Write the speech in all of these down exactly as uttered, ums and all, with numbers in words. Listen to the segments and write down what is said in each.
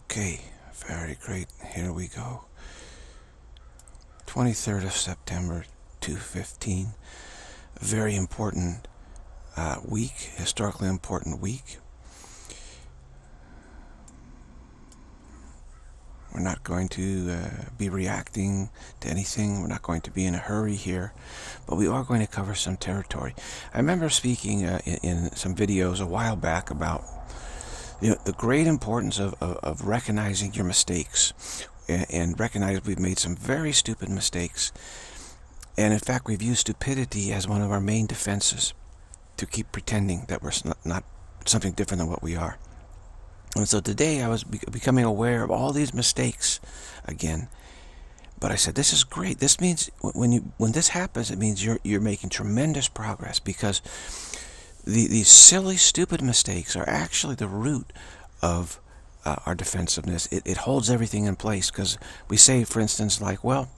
Okay, very great. Here we go. twenty-third of September, two fifteen. A very important uh, week, historically important week. We're not going to uh, be reacting to anything. We're not going to be in a hurry here, but we are going to cover some territory. I remember speaking uh, in, in some videos a while back about you know, the great importance of, of, of recognizing your mistakes and, and recognize we've made some very stupid mistakes. And in fact, we've used stupidity as one of our main defenses to keep pretending that we're not, not something different than what we are. And so today I was be becoming aware of all these mistakes again. But I said, this is great. This means when you when this happens, it means you're you're making tremendous progress, because the these silly, stupid mistakes are actually the root of uh, our defensiveness. It, it holds everything in place, because we say, for instance, like, well,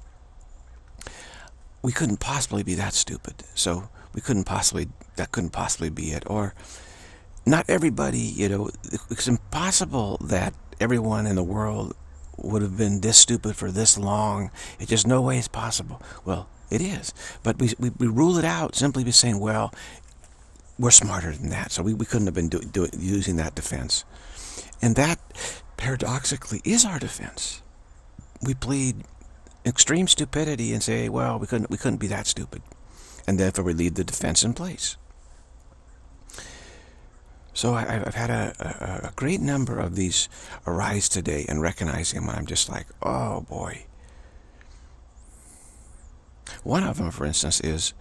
we couldn't possibly be that stupid, so we couldn't possibly that couldn't possibly be it. Or not everybody, you know, it's impossible that everyone in the world would have been this stupid for this long. It's just no way it's possible. Well, it is. But we, we, we rule it out simply by saying, well, we're smarter than that, so we, we couldn't have been do, do, using that defense. And that, paradoxically, is our defense. We plead extreme stupidity and say, well, we couldn't, we couldn't be that stupid. And therefore we leave the defense in place. So I, I've had a, a, a great number of these arise today, and recognizing them, I'm just like, oh boy. One of them, for instance, is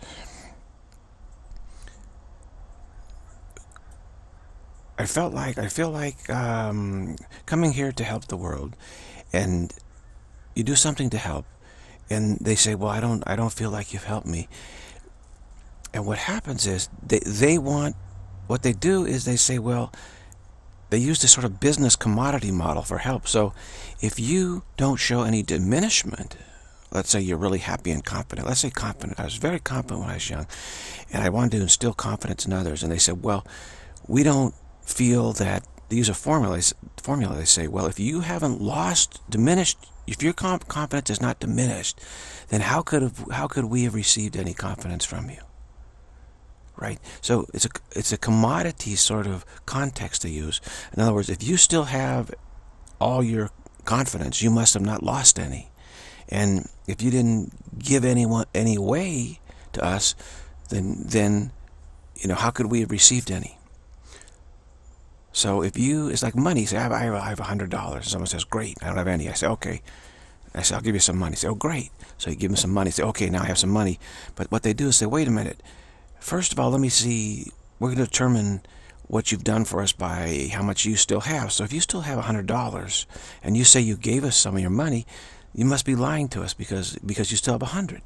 I felt like I feel like um, coming here to help the world, and you do something to help, and they say, well, I don't I don't feel like you've helped me. And what happens is they they want. What they do is they say, well, they use this sort of business commodity model for help. So if you don't show any diminishment, let's say you're really happy and confident. Let's say confident. I was very confident when I was young, and I wanted to instill confidence in others. And they said, well, we don't feel that. They use a formula. Formula. They say, well, if you haven't lost, diminished, if your confidence is not diminished, then how could have, how could we have received any confidence from you? Right? So it's a, it's a commodity sort of context to use. In other words, if you still have all your confidence, you must have not lost any. And if you didn't give anyone any way to us, then, then you know, how could we have received any? So if you, it's like money. Say, I have, I have, I have one hundred dollars. Someone says, great, I don't have any. I say, okay. I say, I'll give you some money. Say, oh, great. So you give them some money. Say, okay, now I have some money. But what they do is say, wait a minute. First of all, let me see, we're going to determine what you've done for us by how much you still have. So if you still have one hundred dollars and you say you gave us some of your money, you must be lying to us because because you still have one hundred.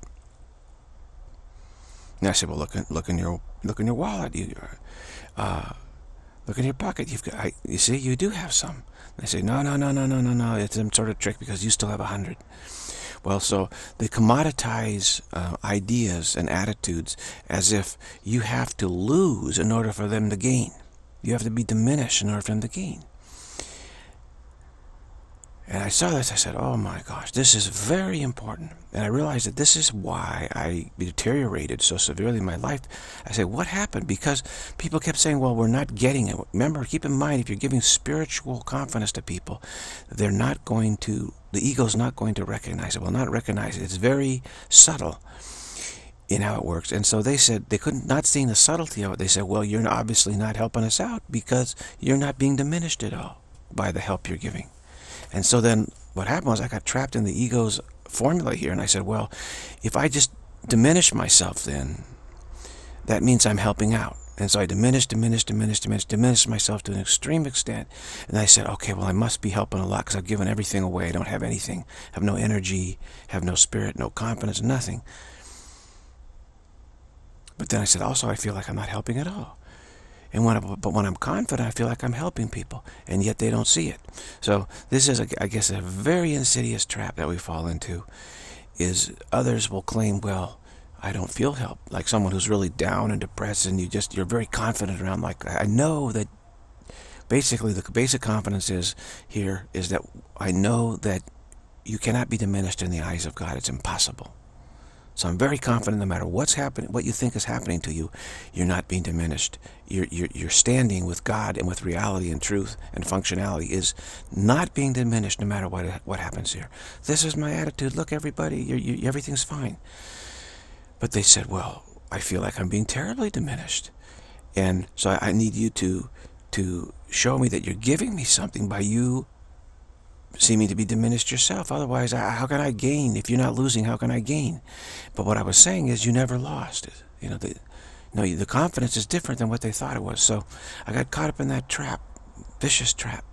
And I said, well, look, look in your look in your wallet. You, uh, look in your pocket. You've got, I, you see, you do have some. And I say, no, no, no, no, no, no, no. It's some sort of trick because you still have one hundred. Well, so they commoditize uh, ideas and attitudes as if you have to lose in order for them to gain. You have to be diminished in order for them to gain. And I saw this, I said, oh my gosh, this is very important. And I realized that this is why I deteriorated so severely in my life. I said, what happened? Because people kept saying, well, we're not getting it. Remember, keep in mind, if you're giving spiritual confidence to people, they're not going to, the ego's not going to recognize it. Will not recognize it. It's very subtle in how it works. And so they said, they couldn't, not seeing the subtlety of it, they said, well, you're obviously not helping us out because you're not being diminished at all by the help you're giving. And so then what happened was I got trapped in the ego's formula here, and I said, well, if I just diminish myself, then that means I'm helping out. And so I diminished, diminished, diminished, diminished, diminished myself to an extreme extent. And I said, okay, well, I must be helping a lot because I've given everything away. I don't have anything. I have no energy, have no spirit, no confidence, nothing. But then I said, also, I feel like I'm not helping at all. And when I, but when I'm confident, I feel like I'm helping people, and yet they don't see it. So this is, a, I guess, a very insidious trap that we fall into, is others will claim, well, I don't feel help. Like someone who's really down and depressed, and you just, you're very confident around, like, I know that, basically the basic confidence is here is that I know that you cannot be diminished in the eyes of God. It's impossible. So I'm very confident no matter what's happening, what you think is happening to you, you're not being diminished. You're, you're, you're standing with God and with reality and truth and functionality is not being diminished no matter what, what happens here. This is my attitude. Look, everybody, you're, you, everything's fine. But they said, well, I feel like I'm being terribly diminished. And so I, I need you to, to show me that you're giving me something by you seeming to be diminished yourself. Otherwise, how can I gain? If you're not losing, how can I gain? But what I was saying is you never lost. You know, the, no, the confidence is different than what they thought it was. So I got caught up in that trap, vicious trap.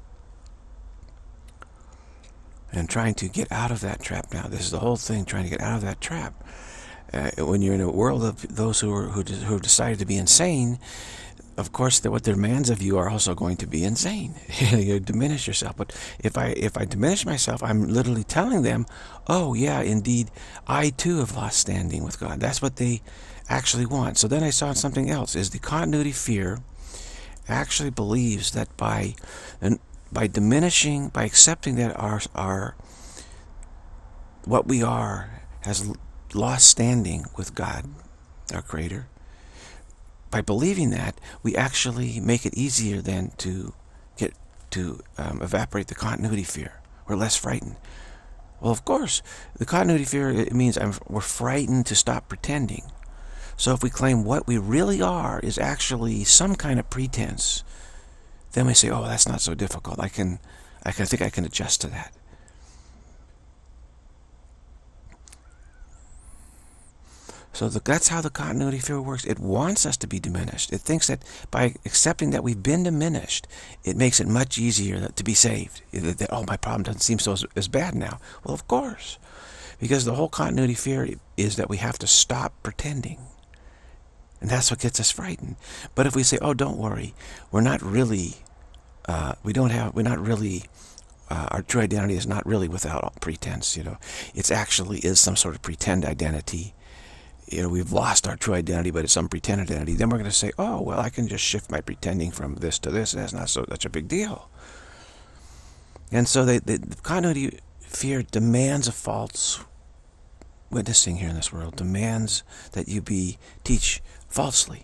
And trying to get out of that trap now. This is the whole thing, trying to get out of that trap. Uh, when you're in a world of those who, are, who, who have decided to be insane, of course, what their demands of you are also going to be insane. You diminish yourself. But if I if I diminish myself, I'm literally telling them, oh, yeah, indeed, I too have lost standing with God. That's what they actually want. So then I saw something else, is the continuity fear actually believes that by, and by diminishing, by accepting that our, our what we are has lost standing with God, our Creator, by believing that, we actually make it easier then to get to um, evaporate the continuity fear. We're less frightened. Well, of course, the continuity fear, it means I'm, we're frightened to stop pretending. So if we claim what we really are is actually some kind of pretense, then we say, oh, that's not so difficult. I can, I can I think I can adjust to that. So the, that's how the continuity fear works. It wants us to be diminished. It thinks that by accepting that we've been diminished, it makes it much easier to be saved. That, that, oh, my problem doesn't seem so as, as bad now. Well, of course. Because the whole continuity fear is that we have to stop pretending. And that's what gets us frightened. But if we say, oh, don't worry, we're not really, uh, we don't have, we're not really, uh, our true identity is not really without pretense, you know. It's actually is some sort of pretend identity. You know, we've lost our true identity, but it's some pretend identity. Then we're going to say, oh, well, I can just shift my pretending from this to this. That's not so such a big deal. And so they, they, the continuity fear demands a false witnessing here in this world, demands that you be teach falsely.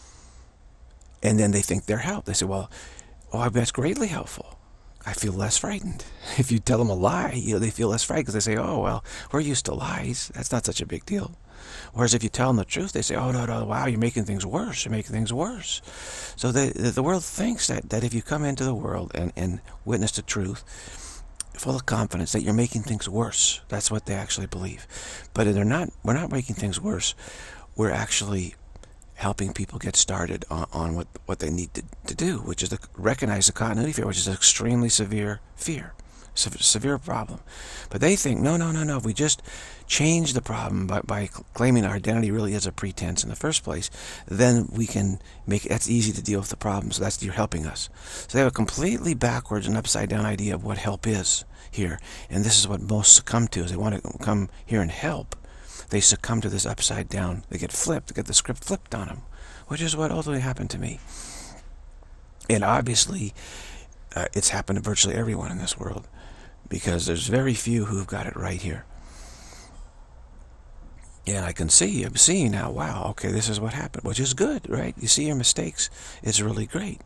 And then they think they're helped. They say, well, oh, that's greatly helpful. I feel less frightened. If you tell them a lie, you know, they feel less frightened because they say, oh, well, we're used to lies. That's not such a big deal. Whereas if you tell them the truth, they say, oh, no, no, wow, you're making things worse. You're making things worse. So they, the world thinks that, that if you come into the world and, and witness the truth, full of confidence, that you're making things worse. That's what they actually believe. But they're not, we're not making things worse. We're actually helping people get started on, on what, what they need to, to do, which is to recognize the continuity fear, which is an extremely severe fear. Severe problem. But they think, no, no, no, no, if we just change the problem by, by claiming our identity really is a pretense in the first place, then we can make it, that's easy to deal with the problem. So that's, you're helping us. So they have a completely backwards and upside down idea of what help is here. And this is what most succumb to, is they want to come here and help. They succumb to this upside down. They get flipped, they get the script flipped on them, which is what ultimately happened to me. And obviously, uh, it's happened to virtually everyone in this world, because there's very few who've got it right here. And I can see, I'm seeing now, wow, okay, this is what happened, which is good, right? You see your mistakes, it's really great.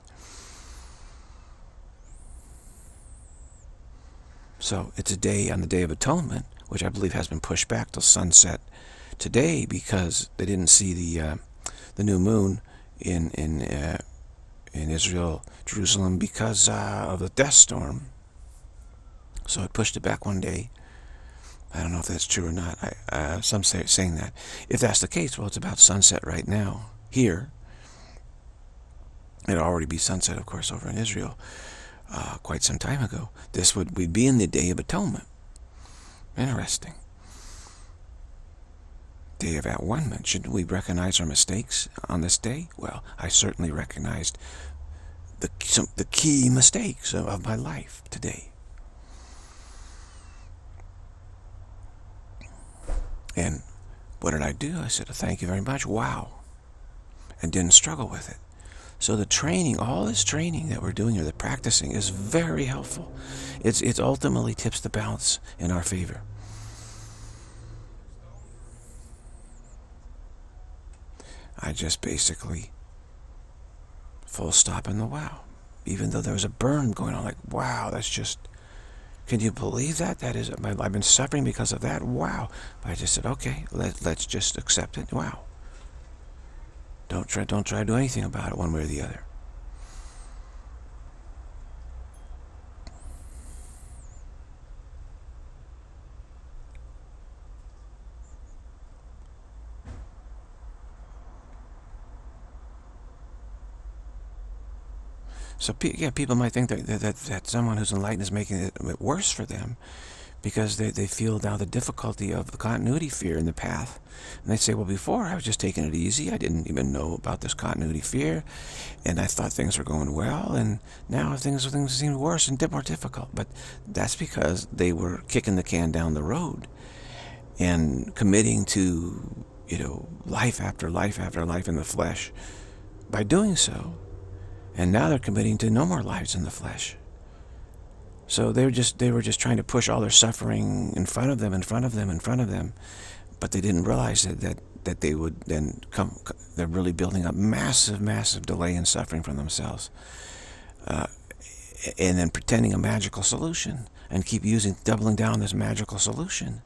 So it's a day on the Day of Atonement, which I believe has been pushed back till sunset today because they didn't see the uh, the new moon in in uh, in Israel, Jerusalem, because uh, of the death storm. So it pushed it back one day. I don't know if that's true or not. I, uh, some say saying that. If that's the case, well, it's about sunset right now here. It'll already be sunset, of course, over in Israel uh, quite some time ago. This would we'd be in the Day of Atonement. Interesting. Day of At-One-ment. Shouldn't we recognize our mistakes on this day? Well, I certainly recognized the some, the key mistakes of, of my life today. And what did I do? I said, thank you very much. Wow. And didn't struggle with it. So the training, all this training that we're doing, or the practicing, is very helpful. It's it ultimately tips the balance in our favor. I just basically full stop in the wow. Even though there was a burn going on, like, wow, that's just, can you believe that? That is, I've been suffering because of that. Wow. But I just said, okay, let, let's just accept it. Wow. Don't try, don't try to do anything about it one way or the other. So yeah, people might think that, that, that someone who's enlightened is making it worse for them because they, they feel now the difficulty of the continuity fear in the path. And they say, well, before I was just taking it easy. I didn't even know about this continuity fear. And I thought things were going well. And now things, things seem worse and more difficult. But that's because they were kicking the can down the road and committing to, you know, life after life after life in the flesh by doing so. And now they're committing to no more lives in the flesh. So they were just they were just trying to push all their suffering in front of them, in front of them, in front of them, but they didn't realize that that, that they would then come. They're really building up massive, massive delay and suffering from themselves, uh, and then pretending a magical solution and keep using, doubling down this magical solution.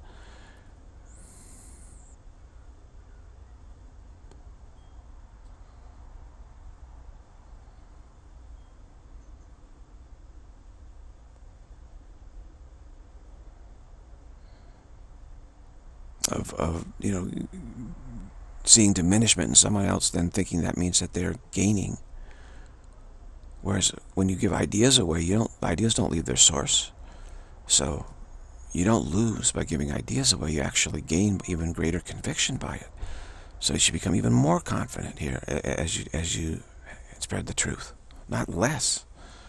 Of, of, you know, seeing diminishment in someone else, then thinking that means that they're gaining. Whereas when you give ideas away, you don't, ideas don't leave their source. So you don't lose by giving ideas away. You actually gain even greater conviction by it. So you should become even more confident here as you, as you spread the truth, not less.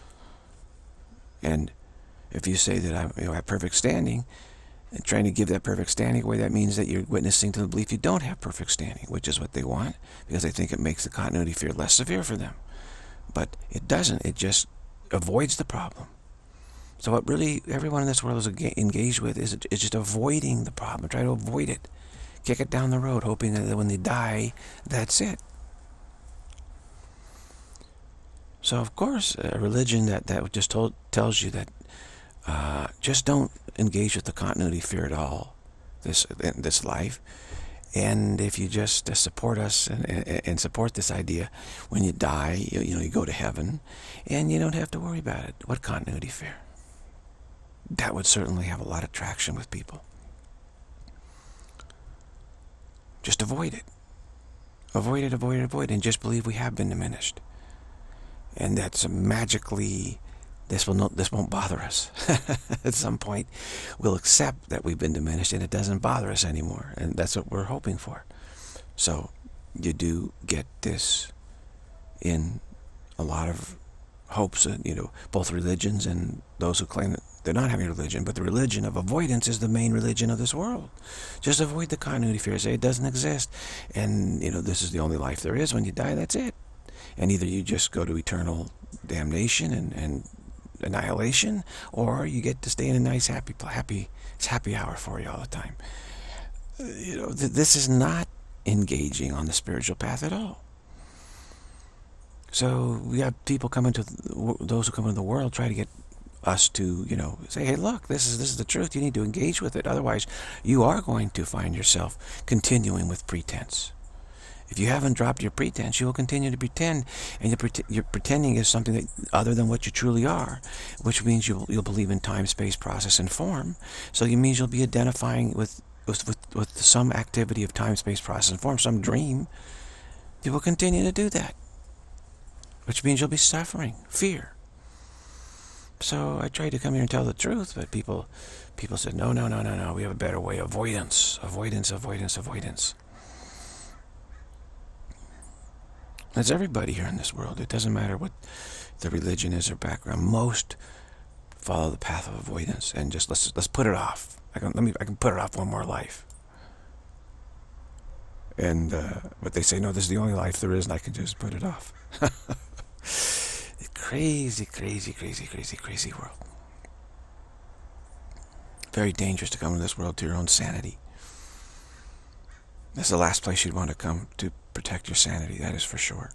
And if you say that I, you know, have perfect standing, and trying to give that perfect standing away, that means that you're witnessing to the belief you don't have perfect standing, which is what they want, because they think it makes the continuity fear less severe for them. But it doesn't. It just avoids the problem. So what really everyone in this world is engaged with is, is just avoiding the problem. Try to avoid it. Kick it down the road, hoping that when they die, that's it. So of course, a religion that, that just told, tells you that Uh, just don't engage with the continuity fear at all this in this life. And if you just uh, support us and, and, and support this idea, when you die, you, you know, you go to heaven, and you don't have to worry about it. What continuity fear? That would certainly have a lot of traction with people. Just avoid it. Avoid it, avoid it, avoid it, and just believe we have been diminished. And that's magically... This will not, this won't bother us. At some point, we'll accept that we've been diminished and it doesn't bother us anymore. And that's what we're hoping for. So you do get this in a lot of hopes, that, you know, both religions and those who claim that they're not having a religion, but the religion of avoidance is the main religion of this world. Just avoid the continuity fear. Say it doesn't exist. And, you know, this is the only life there is. When you die, that's it. And either you just go to eternal damnation and, and annihilation, or you get to stay in a nice happy happy it's happy hour for you all the time. You know, th this is not engaging on the spiritual path at all. So we have people come into those who come into the world try to get us to, you know, say, hey, look, this is this is the truth. You need to engage with it. Otherwise, you are going to find yourself continuing with pretense. If you haven't dropped your pretense, you will continue to pretend, and your, your pretending is something that, other than what you truly are, which means you'll, you'll believe in time, space, process, and form. So it means you'll be identifying with, with, with, with some activity of time, space, process, and form, some dream. You will continue to do that, which means you'll be suffering, fear. So I tried to come here and tell the truth, but people, people said, no, no, no, no, no, we have a better way. Avoidance, avoidance, avoidance, avoidance. That's everybody here in this world. It doesn't matter what the religion is or background. Most follow the path of avoidance and just let's let's put it off. I can let me I can put it off one more life. And uh, but they say no, this is the only life there is, and I can just put it off. Crazy, crazy, crazy, crazy, crazy world. Very dangerous to come to this world to your own sanity. That's the last place you'd want to come to protect your sanity, that is for sure.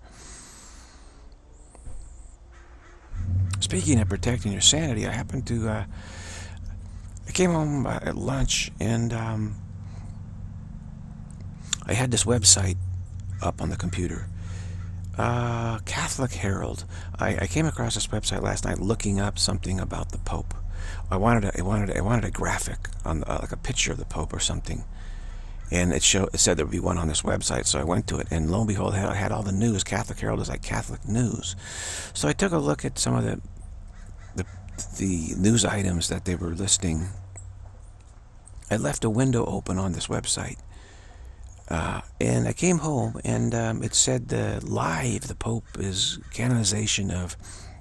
Speaking of protecting your sanity, I happened to, uh, I came home uh, at lunch, and um, I had this website up on the computer. Uh, Catholic Herald. I, I came across this website last night looking up something about the Pope. I wanted a, I wanted a, I wanted a graphic on the, uh, like a picture of the Pope or something, and it showed it said there would be one on this website. So I went to it, and lo and behold, I had, I had all the news. Catholic Herald is like Catholic news. So I took a look at some of the the the news items that they were listing. I left a window open on this website. Uh, and I came home, and um, it said uh, live the Pope is canonization of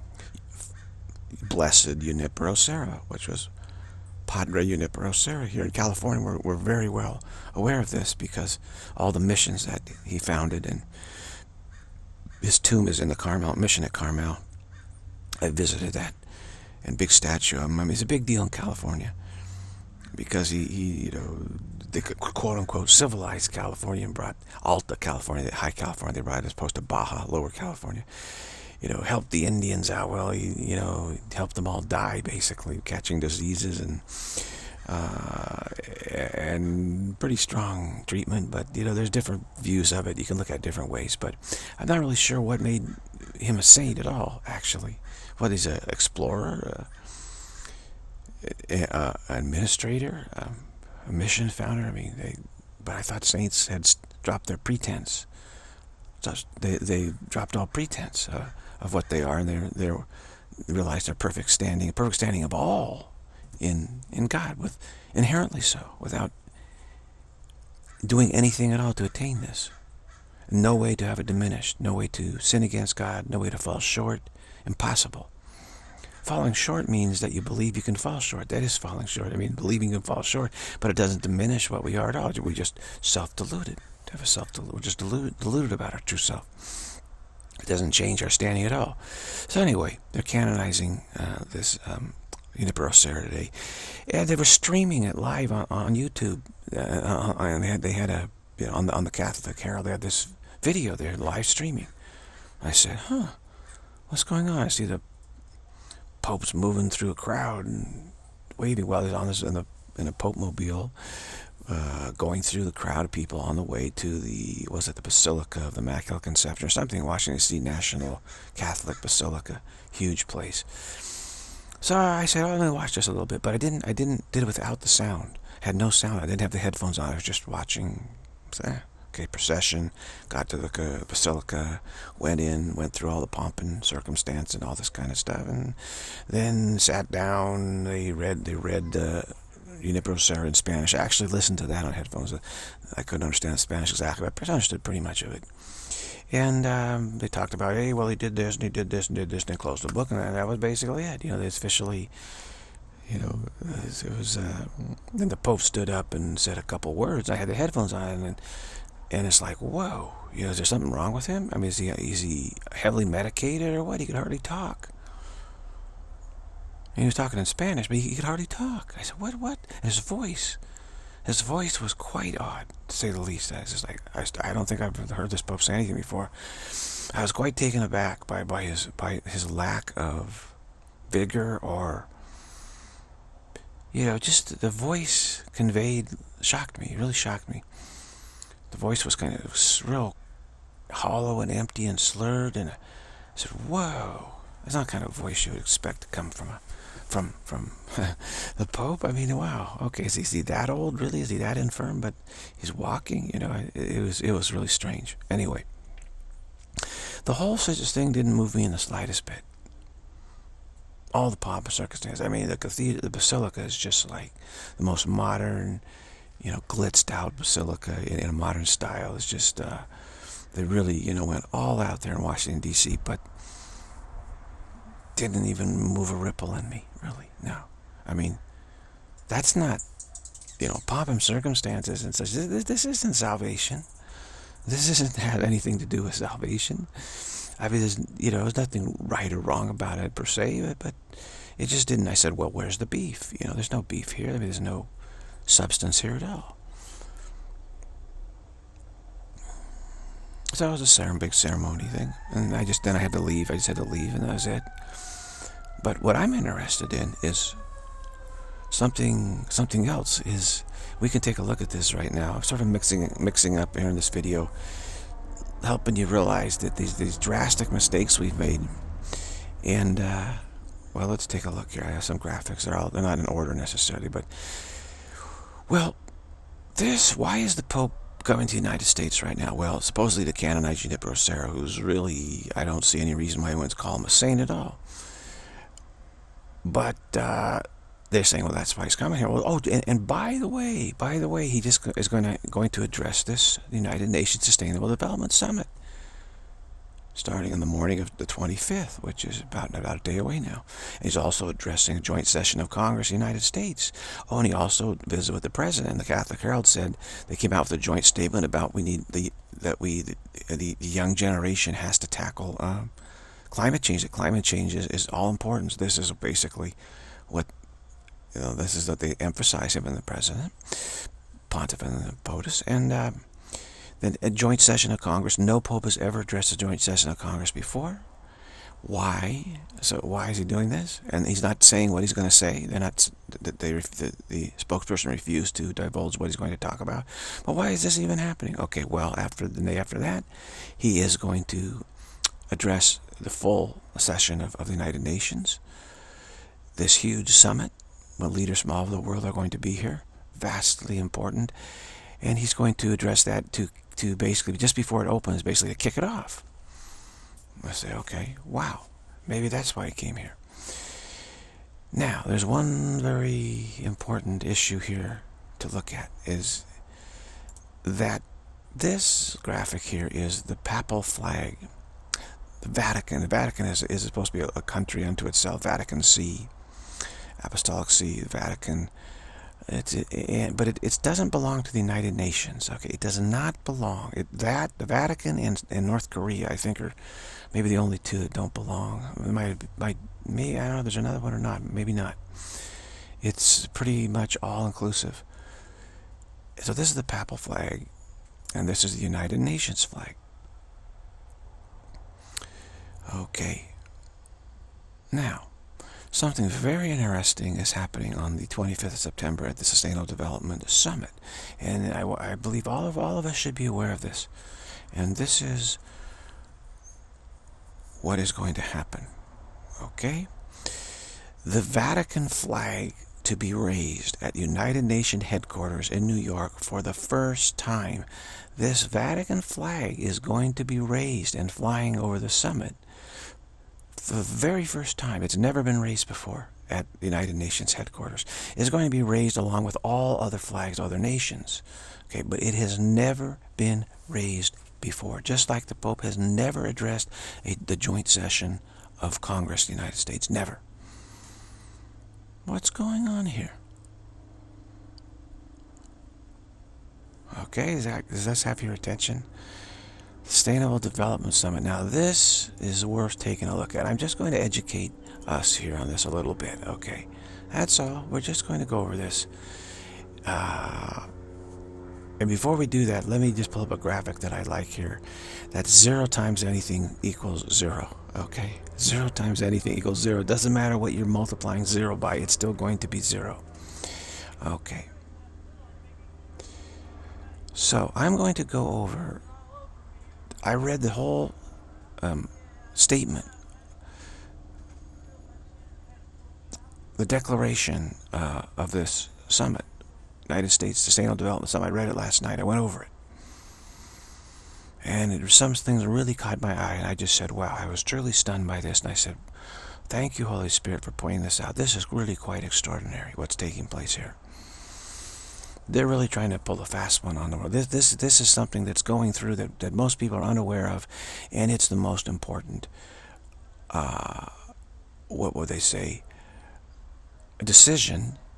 Blessed Junipero Serra, which was Padre Junipero Serra here in California. We're, we're very well aware of this because all the missions that he founded, and his tomb is in the Carmel mission at Carmel. I visited that, and big statue of him. I mean, it's a big deal in California because he, he you know, the quote-unquote civilized California and brought Alta California, High California, they brought it as opposed to Baja, Lower California. You know, helped the Indians out. Well, he, you know, helped them all die, basically, catching diseases and uh, and pretty strong treatment. But, you know, there's different views of it. You can look at different ways. But I'm not really sure what made him a saint at all, actually. What, he's an explorer, an administrator, um, a mission founder. I mean, they, but I thought saints had dropped their pretense. They they dropped all pretense uh, of what they are, and they they realized their perfect standing, perfect standing of all in in God, with inherently so, without doing anything at all to attain this. No way to have it diminished. No way to sin against God. No way to fall short. Impossible. Falling short means that you believe you can fall short. That is falling short. I mean, believing you can fall short, but it doesn't diminish what we are at all. We're just self-deluded. Have a self we're just deluded, deluded about our true self. It doesn't change our standing at all. So anyway, they're canonizing uh, this um, Junipero Serra today, and they were streaming it live on, on YouTube. Uh, and they had they had a you know, on the on the Catholic Herald, they had this video there live streaming. I said, "Huh, what's going on?" I see the Pope's moving through a crowd and waving while he's on this in the in a Pope mobile. Uh, going through the crowd of people on the way to the, was it the Basilica of the Immaculate Conception or something, Washington D C National Catholic Basilica, huge place. So I said, oh, let me watch this a little bit, but I didn't, I didn't, did it without the sound. Had no sound. I didn't have the headphones on. I was just watching. Eh, okay, procession. Got to the Basilica, went in, went through all the pomp and circumstance and all this kind of stuff, and then sat down. They read, they read. Uh, Junipero Serra in Spanish. I actually listened to that on headphones. I couldn't understand Spanish exactly, but I understood pretty much of it. And um, they talked about, hey, well, he did this, and he did this, and did this, and they closed the book, and that was basically it. You know, they officially, you know, it was, uh, then the Pope stood up and said a couple words. I had the headphones on, and and it's like, whoa, you know, is there something wrong with him? I mean, is he, is he heavily medicated or what? He could hardly talk. And he was talking in Spanish, but he could hardly talk. I said, what, what? And his voice, his voice was quite odd, to say the least. I was just like, I, I don't think I've heard this Pope say anything before. I was quite taken aback by, by, his, by his lack of vigor, or, you know, just the voice conveyed, shocked me, it really shocked me. The voice was kind of, it was real hollow and empty and slurred, and I said, whoa, that's not the kind of voice you would expect to come from a From from the Pope. I mean, wow. Okay, is he, is he that old? Really? Is he that infirm? But he's walking. You know, it, it was it was really strange. Anyway, the whole such thing didn't move me in the slightest bit. All the pomp and circumstance. I mean, the cathedral, the basilica is just like the most modern, you know, glitzed out basilica in, in a modern style. It's just uh, they really, you know, went all out there in Washington D C, but didn't even move a ripple in me, really. No. I mean, that's not, you know, pomp and circumstances and such. This, this isn't salvation. This doesn't have anything to do with salvation. I mean, there's, you know, there's nothing right or wrong about it per se, but, but it just didn't. I said, well, where's the beef? You know, there's no beef here. I mean, there's no substance here at all. So it was a ceremony, big ceremony thing, and I just then I had to leave. I just had to leave, and that was it. But what I'm interested in is something something else. Is we can take a look at this right now. I'm sort of mixing mixing up here in this video, helping you realize that these these drastic mistakes we've made. And uh, well, let's take a look here. I have some graphics. They're all they're not in order necessarily, but well, this. Why is the Pope coming to the United States right now? Well, supposedly to canonize Junipero Serra, who's really, I don't see any reason why anyone's call him a saint at all. But uh, they're saying, well, that's why he's coming here. Well, oh, and, and by the way, by the way, he just is going to going to address this United Nations Sustainable Development Summit, starting in the morning of the twenty-fifth, which is about about a day away now. And he's also addressing a joint session of Congress in the United States. Oh, and he also visited with the president. The Catholic Herald said they came out with a joint statement about we need the that we the, the, the young generation has to tackle um, climate change. That climate change is, is all important. This is basically what you know. This is what they emphasize, him and the president, Pontiff and the POTUS, and. Uh, Then a joint session of Congress. No Pope has ever addressed a joint session of Congress before. Why? So why is he doing this? And he's not saying what he's going to say. They're not. They, the, the spokesperson refused to divulge what he's going to talk about. But why is this even happening? Okay, well, after the day after that, he is going to address the full session of, of the United Nations. This huge summit, where leaders from all over the world are going to be here. Vastly important. And he's going to address that to to basically, just before it opens, basically to kick it off. I say, okay, wow, maybe that's why he came here. Now, there's one very important issue here to look at, is that this graphic here is the papal flag. The Vatican, the Vatican is, is supposed to be a, a country unto itself. Vatican See, Apostolic See, the Vatican. It's, it, but it, it doesn't belong to the United Nations. Okay, it does not belong. It, that the Vatican and, and North Korea, I think, are maybe the only two that don't belong. It might, might, maybe I don't know. There's another one or not? Maybe not. It's pretty much all inclusive. So this is the papal flag, and this is the United Nations flag. Okay. Now, something very interesting is happening on the twenty-fifth of September at the Sustainable Development Summit, and I, I believe all of all of us should be aware of this. And this is what is going to happen. Okay, the Vatican flag to be raised at United Nations headquarters in New York for the first time. This Vatican flag is going to be raised and flying over the summit for the very first time. It's never been raised before at the United Nations headquarters. It's going to be raised along with all other flags, other nations. Okay, but it has never been raised before. Just like the Pope has never addressed a, the joint session of Congress in the United States. Never. What's going on here? Okay, is that, does this have your attention? Sustainable Development Summit. Now this is worth taking a look at. I'm just going to educate us here on this a little bit. Okay, that's all. We're just going to go over this. Uh, and before we do that, let me just pull up a graphic that I like here. That's zero times anything equals zero. Okay, zero times anything equals zero. It doesn't matter what you're multiplying zero by. It's still going to be zero. Okay. So I'm going to go over. I read the whole um, statement, the declaration uh, of this summit, United States Sustainable Development Summit. I read it last night. I went over it. And it, some things really caught my eye, and I just said, wow, I was truly stunned by this. And I said, thank you, Holy Spirit, for pointing this out. This is really quite extraordinary, what's taking place here. They're really trying to pull a fast one on the world. This, this, this is something that's going through that, that most people are unaware of, and it's the most important, uh, what would they say, a decision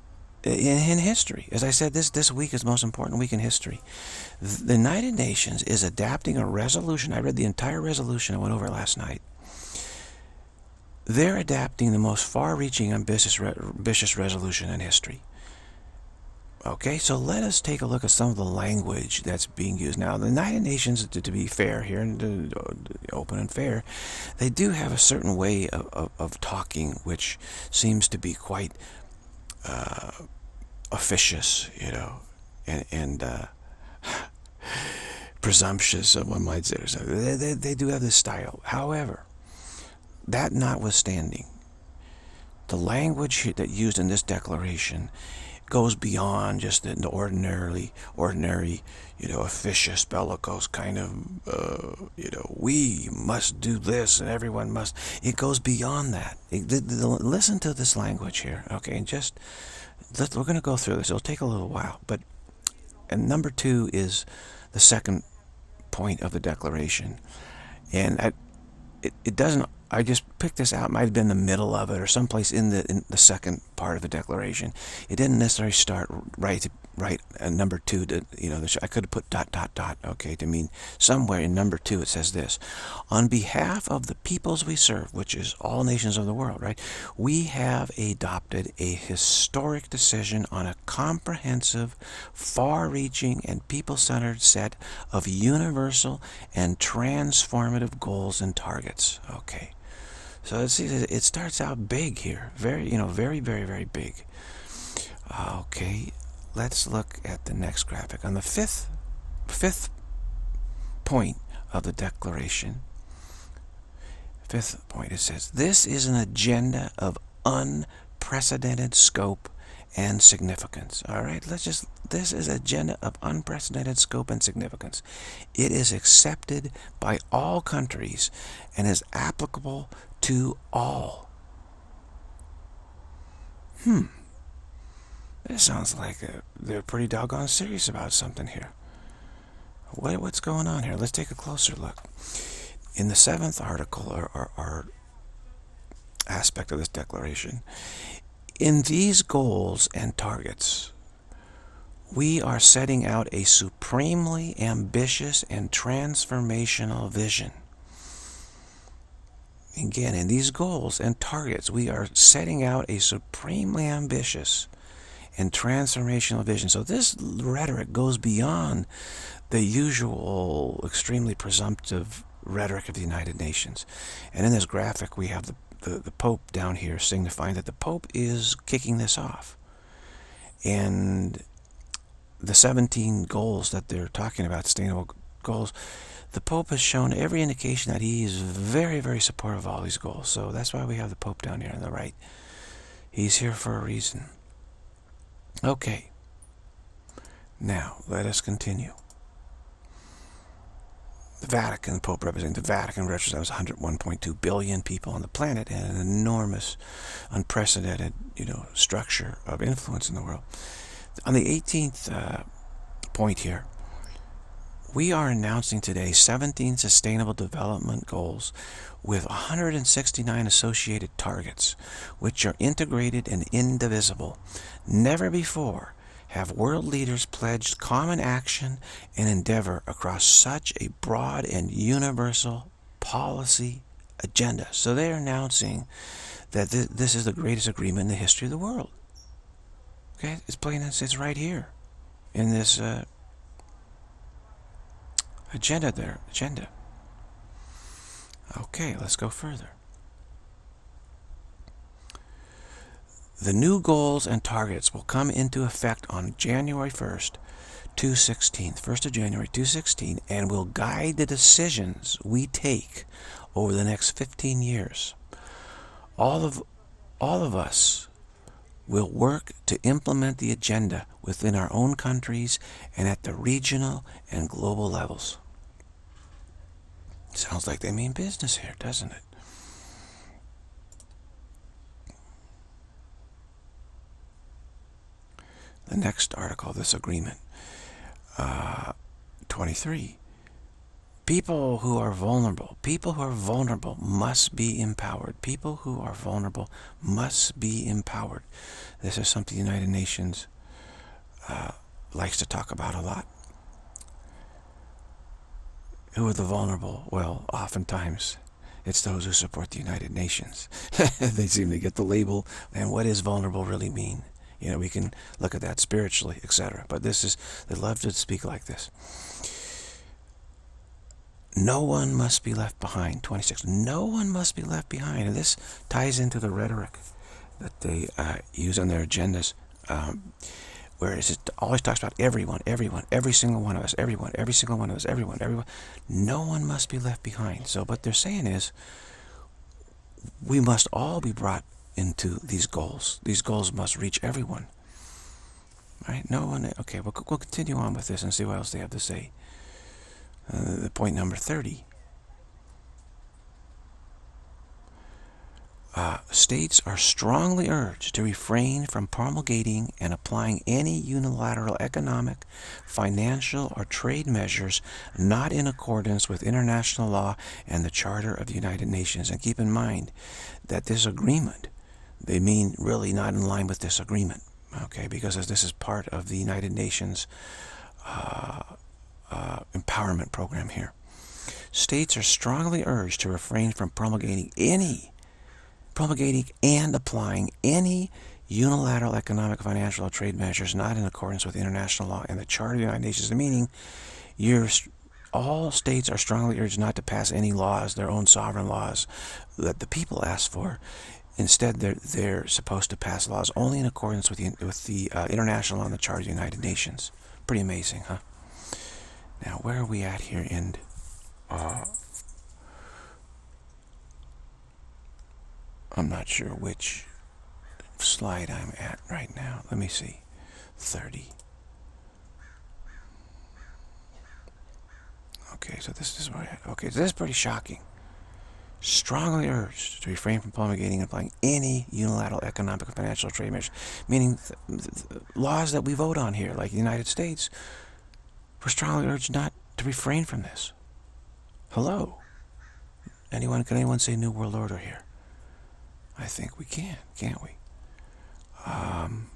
in, in history. As I said, this, this week is the most important week in history. The United Nations is adapting a resolution. I read the entire resolution. I went over it last night. They're adapting the most far-reaching, ambitious, ambitious resolution in history. Okay, so let us take a look at some of the language that's being used. Now, the United Nations, to, to be fair here, and to, to open and fair, they do have a certain way of, of, of talking which seems to be quite uh, officious, you know, and, and uh, presumptuous, one might say. So they, they, they do have this style. However, that notwithstanding, the language that used in this declaration goes beyond just the, the ordinarily, ordinary, you know, officious, bellicose kind of, uh, you know, we must do this and everyone must. It goes beyond that. It, the, the, listen to this language here, okay? And just, let, we're going to go through this. It'll take a little while. But, and number two is the second point of the declaration. And I, it, it doesn't, I just picked this out. It might have been the middle of it or someplace in the in the second part of the declaration. It didn't necessarily start right right at number two. To, you know, I could have put dot dot dot. Okay, to mean somewhere in number two it says this: on behalf of the peoples we serve, which is all nations of the world, right? We have adopted a historic decision on a comprehensive, far-reaching, and people-centered set of universal and transformative goals and targets. Okay. So see, it starts out big here, very, you know, very, very, very big. Okay, let's look at the next graphic. On the fifth, fifth point of the declaration, fifth point, it says, this is an agenda of unprecedented scope and significance. All right, let's just, this is an agenda of unprecedented scope and significance. It is accepted by all countries and is applicable to all. Hmm. This sounds like a, they're pretty doggone serious about something here. What, what's going on here? Let's take a closer look. In the seventh article, or, or, or aspect of this declaration, in these goals and targets, we are setting out a supremely ambitious and transformational vision. Again, in these goals and targets, we are setting out a supremely ambitious and transformational vision. So this rhetoric goes beyond the usual extremely presumptive rhetoric of the United Nations. And in this graphic, we have the, the, the Pope down here signifying that the Pope is kicking this off. And the seventeen goals that they're talking about, sustainable goals, the Pope has shown every indication that he is very, very supportive of all these goals. So that's why we have the Pope down here on the right. He's here for a reason. Okay. Now, let us continue. The Vatican, the Pope representing the Vatican, represents one hundred one point two billion people on the planet and an enormous, unprecedented, you know, structure of influence in the world. On the eighteenth uh, point here, we are announcing today seventeen Sustainable Development Goals with one hundred sixty-nine associated targets, which are integrated and indivisible. Never before have world leaders pledged common action and endeavor across such a broad and universal policy agenda. So they are announcing that th this is the greatest agreement in the history of the world. Okay, it's plain as it's right here in this uh, agenda there, agenda. Okay, let's go further. The new goals and targets will come into effect on January first, two sixteen, first of January two sixteen, and will guide the decisions we take over the next fifteen years. All of, all of us will work to implement the agenda within our own countries and at the regional and global levels. Sounds like they mean business here, doesn't it? The next article of this agreement, uh, twenty-three, People who are vulnerable, people who are vulnerable must be empowered. People who are vulnerable must be empowered. This is something the United Nations uh, likes to talk about a lot. Who are the vulnerable? Well, oftentimes it's those who support the United Nations. They seem to get the label, and what does vulnerable really mean? You know, we can look at that spiritually, et cetera. But this is, they love to speak like this. No one must be left behind. twenty-six. No one must be left behind. And this ties into the rhetoric that they uh, use on their agendas, um, where it always talks about everyone, everyone, every single one of us, everyone, every single one of us, everyone, everyone. No one must be left behind. So what they're saying is, we must all be brought into these goals. These goals must reach everyone. Right? No one. Okay, we'll, we'll continue on with this and see what else they have to say. Uh, point number thirty. Uh, states are strongly urged to refrain from promulgating and applying any unilateral economic, financial, or trade measures not in accordance with international law and the Charter of the United Nations. And keep in mind that this agreement, they mean really not in line with this agreement, okay, because this is part of the United Nations uh, Uh, empowerment program here. States are strongly urged to refrain from promulgating any, promulgating and applying any unilateral economic, financial, or trade measures not in accordance with international law and the Charter of the United Nations. Meaning, you're, all states are strongly urged not to pass any laws, their own sovereign laws that the people ask for. Instead, they're they're supposed to pass laws only in accordance with the with the uh, international law and the Charter of the United Nations. Pretty amazing, huh? Now, where are we at here in uh, I'm not sure which slide I'm at right now. Let me see. thirty. Okay, so this is where I, okay, so this is pretty shocking. Strongly urged to refrain from promulgating and applying any unilateral economic or financial trade measures, meaning th th laws that we vote on here, like the United States. We're strongly urged not to refrain from this. Hello? Anyone, can anyone say New World Order here? I think we can, can't we? Um,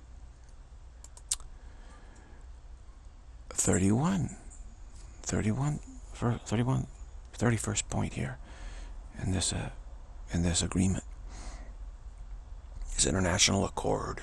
thirty-one. thirty-one, thirty-one, thirty-first point here in this, uh, in this agreement. This international accord.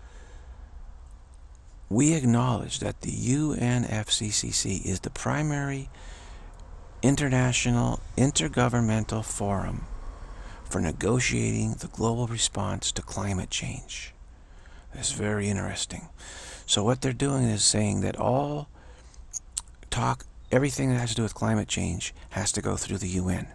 We acknowledge that the U N F C C C is the primary international intergovernmental forum for negotiating the global response to climate change. That's very interesting. So what they're doing is saying that all talk, everything that has to do with climate change has to go through the U N.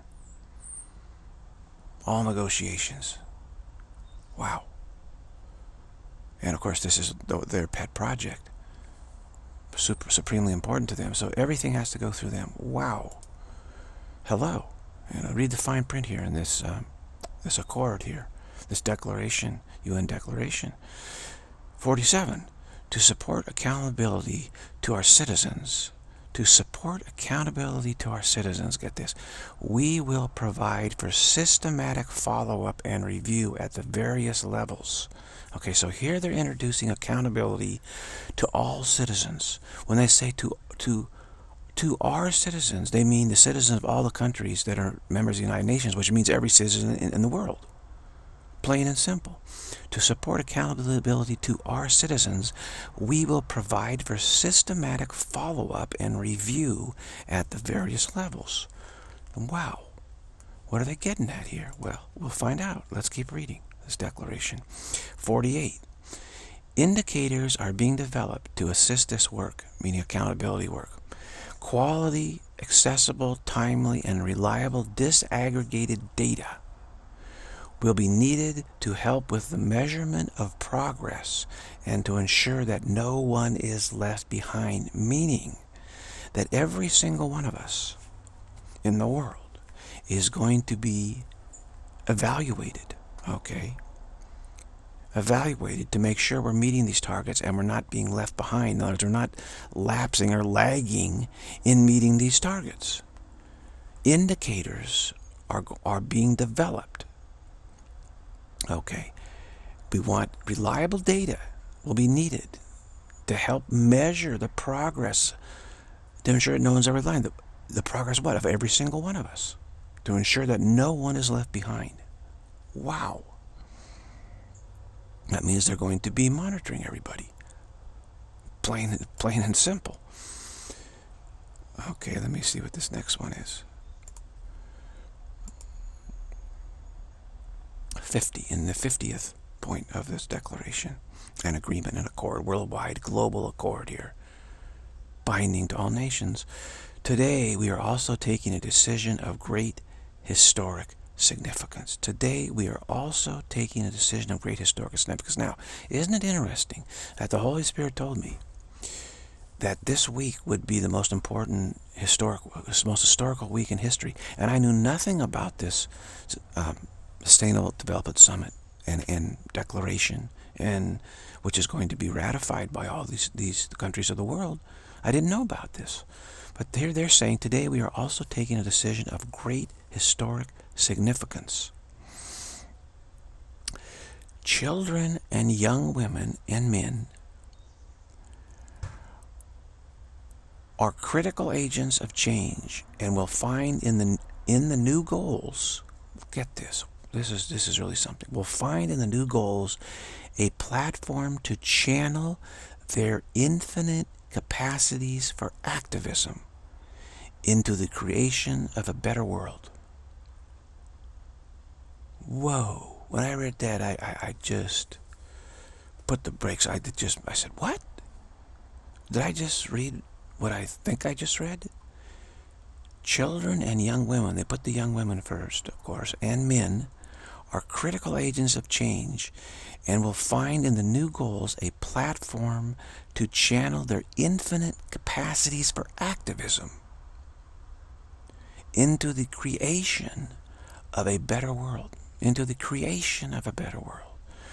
All negotiations. Wow. And of course, this is their pet project, super supremely important to them. So everything has to go through them. Wow. Hello. You know, read the fine print here in this um, this accord here, this declaration, U N declaration. forty-seven. To support accountability to our citizens. To support accountability to our citizens, get this, we will provide for systematic follow-up and review at the various levels. Okay, so here they're introducing accountability to all citizens. When they say to to to our citizens, they mean the citizens of all the countries that are members of the United Nations, which means every citizen in, in the world. Plain and simple. To support accountability to our citizens, we will provide for systematic follow-up and review at the various levels. And wow, what are they getting at here? Well, we'll find out. Let's keep reading this declaration. forty-eight. Indicators are being developed to assist this work, meaning accountability work. Quality, accessible, timely, and reliable disaggregated data will be needed to help with the measurement of progress and to ensure that no one is left behind, meaning that every single one of us in the world is going to be evaluated, okay? Evaluated to make sure we're meeting these targets and we're not being left behind. In other words, we're not lapsing or lagging in meeting these targets. indicators are, are being developed. Okay. We want reliable data will be needed to help measure the progress, to ensure that no one's ever lying. The, the progress, what, of every single one of us, to ensure that no one is left behind. Wow. That means they're going to be monitoring everybody. Plain, plain and simple. Okay, let me see what this next one is. fifty, in the fiftieth point of this declaration, an agreement, an accord, worldwide, global accord here, binding to all nations. Today, we are also taking a decision of great historic significance. Today, we are also taking a decision of great historic significance. Now, isn't it interesting that the Holy Spirit told me that this week would be the most important historic, most historical week in history, and I knew nothing about this um, Sustainable Development Summit and, and declaration, and which is going to be ratified by all these these countries of the world. I didn't know about this, but here they're saying today we are also taking a decision of great historic significance. Children and young women and men are critical agents of change and will find in the in the new goals, get this, this is this is really something, will find in the new goals a platform to channel their infinite capacities for activism into the creation of a better world. Whoa. When I read that, I, I, I just put the brakes. I did just I said, what? Did I just read what I think I just read? Children and young women, they put the young women first, of course, and men are critical agents of change and will find in the new goals a platform to channel their infinite capacities for activism into the creation of a better world. Into the creation of a better world.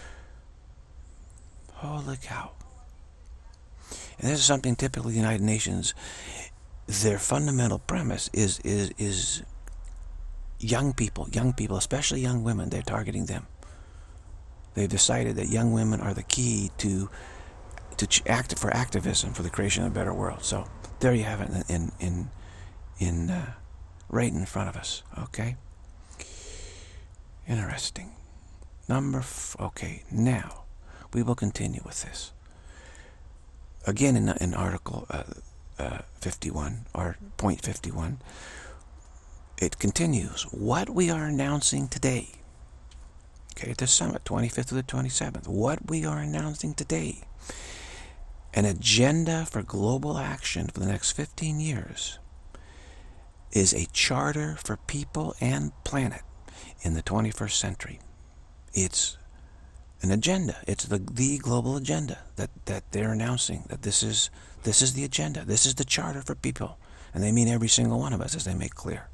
Holy cow. And this is something typically the United Nations, their fundamental premise is is is young people, young people, especially young women. They're targeting them. They've decided that young women are the key to to act for activism for the creation of a better world. So there you have it in in in uh, right in front of us. Okay. Interesting. Number f okay. Now we will continue with this. Again, in, in Article uh, uh, fifty-one, or point fifty-one, it continues. What we are announcing today, okay, at the summit, twenty-fifth to the twenty-seventh, what we are announcing today, an agenda for global action for the next fifteen years, is a charter for people and planet in the twenty-first century. It's an agenda. It's the the global agenda that that they're announcing, that this is this is the agenda. This is the charter for people, and they mean every single one of us, as they make clear.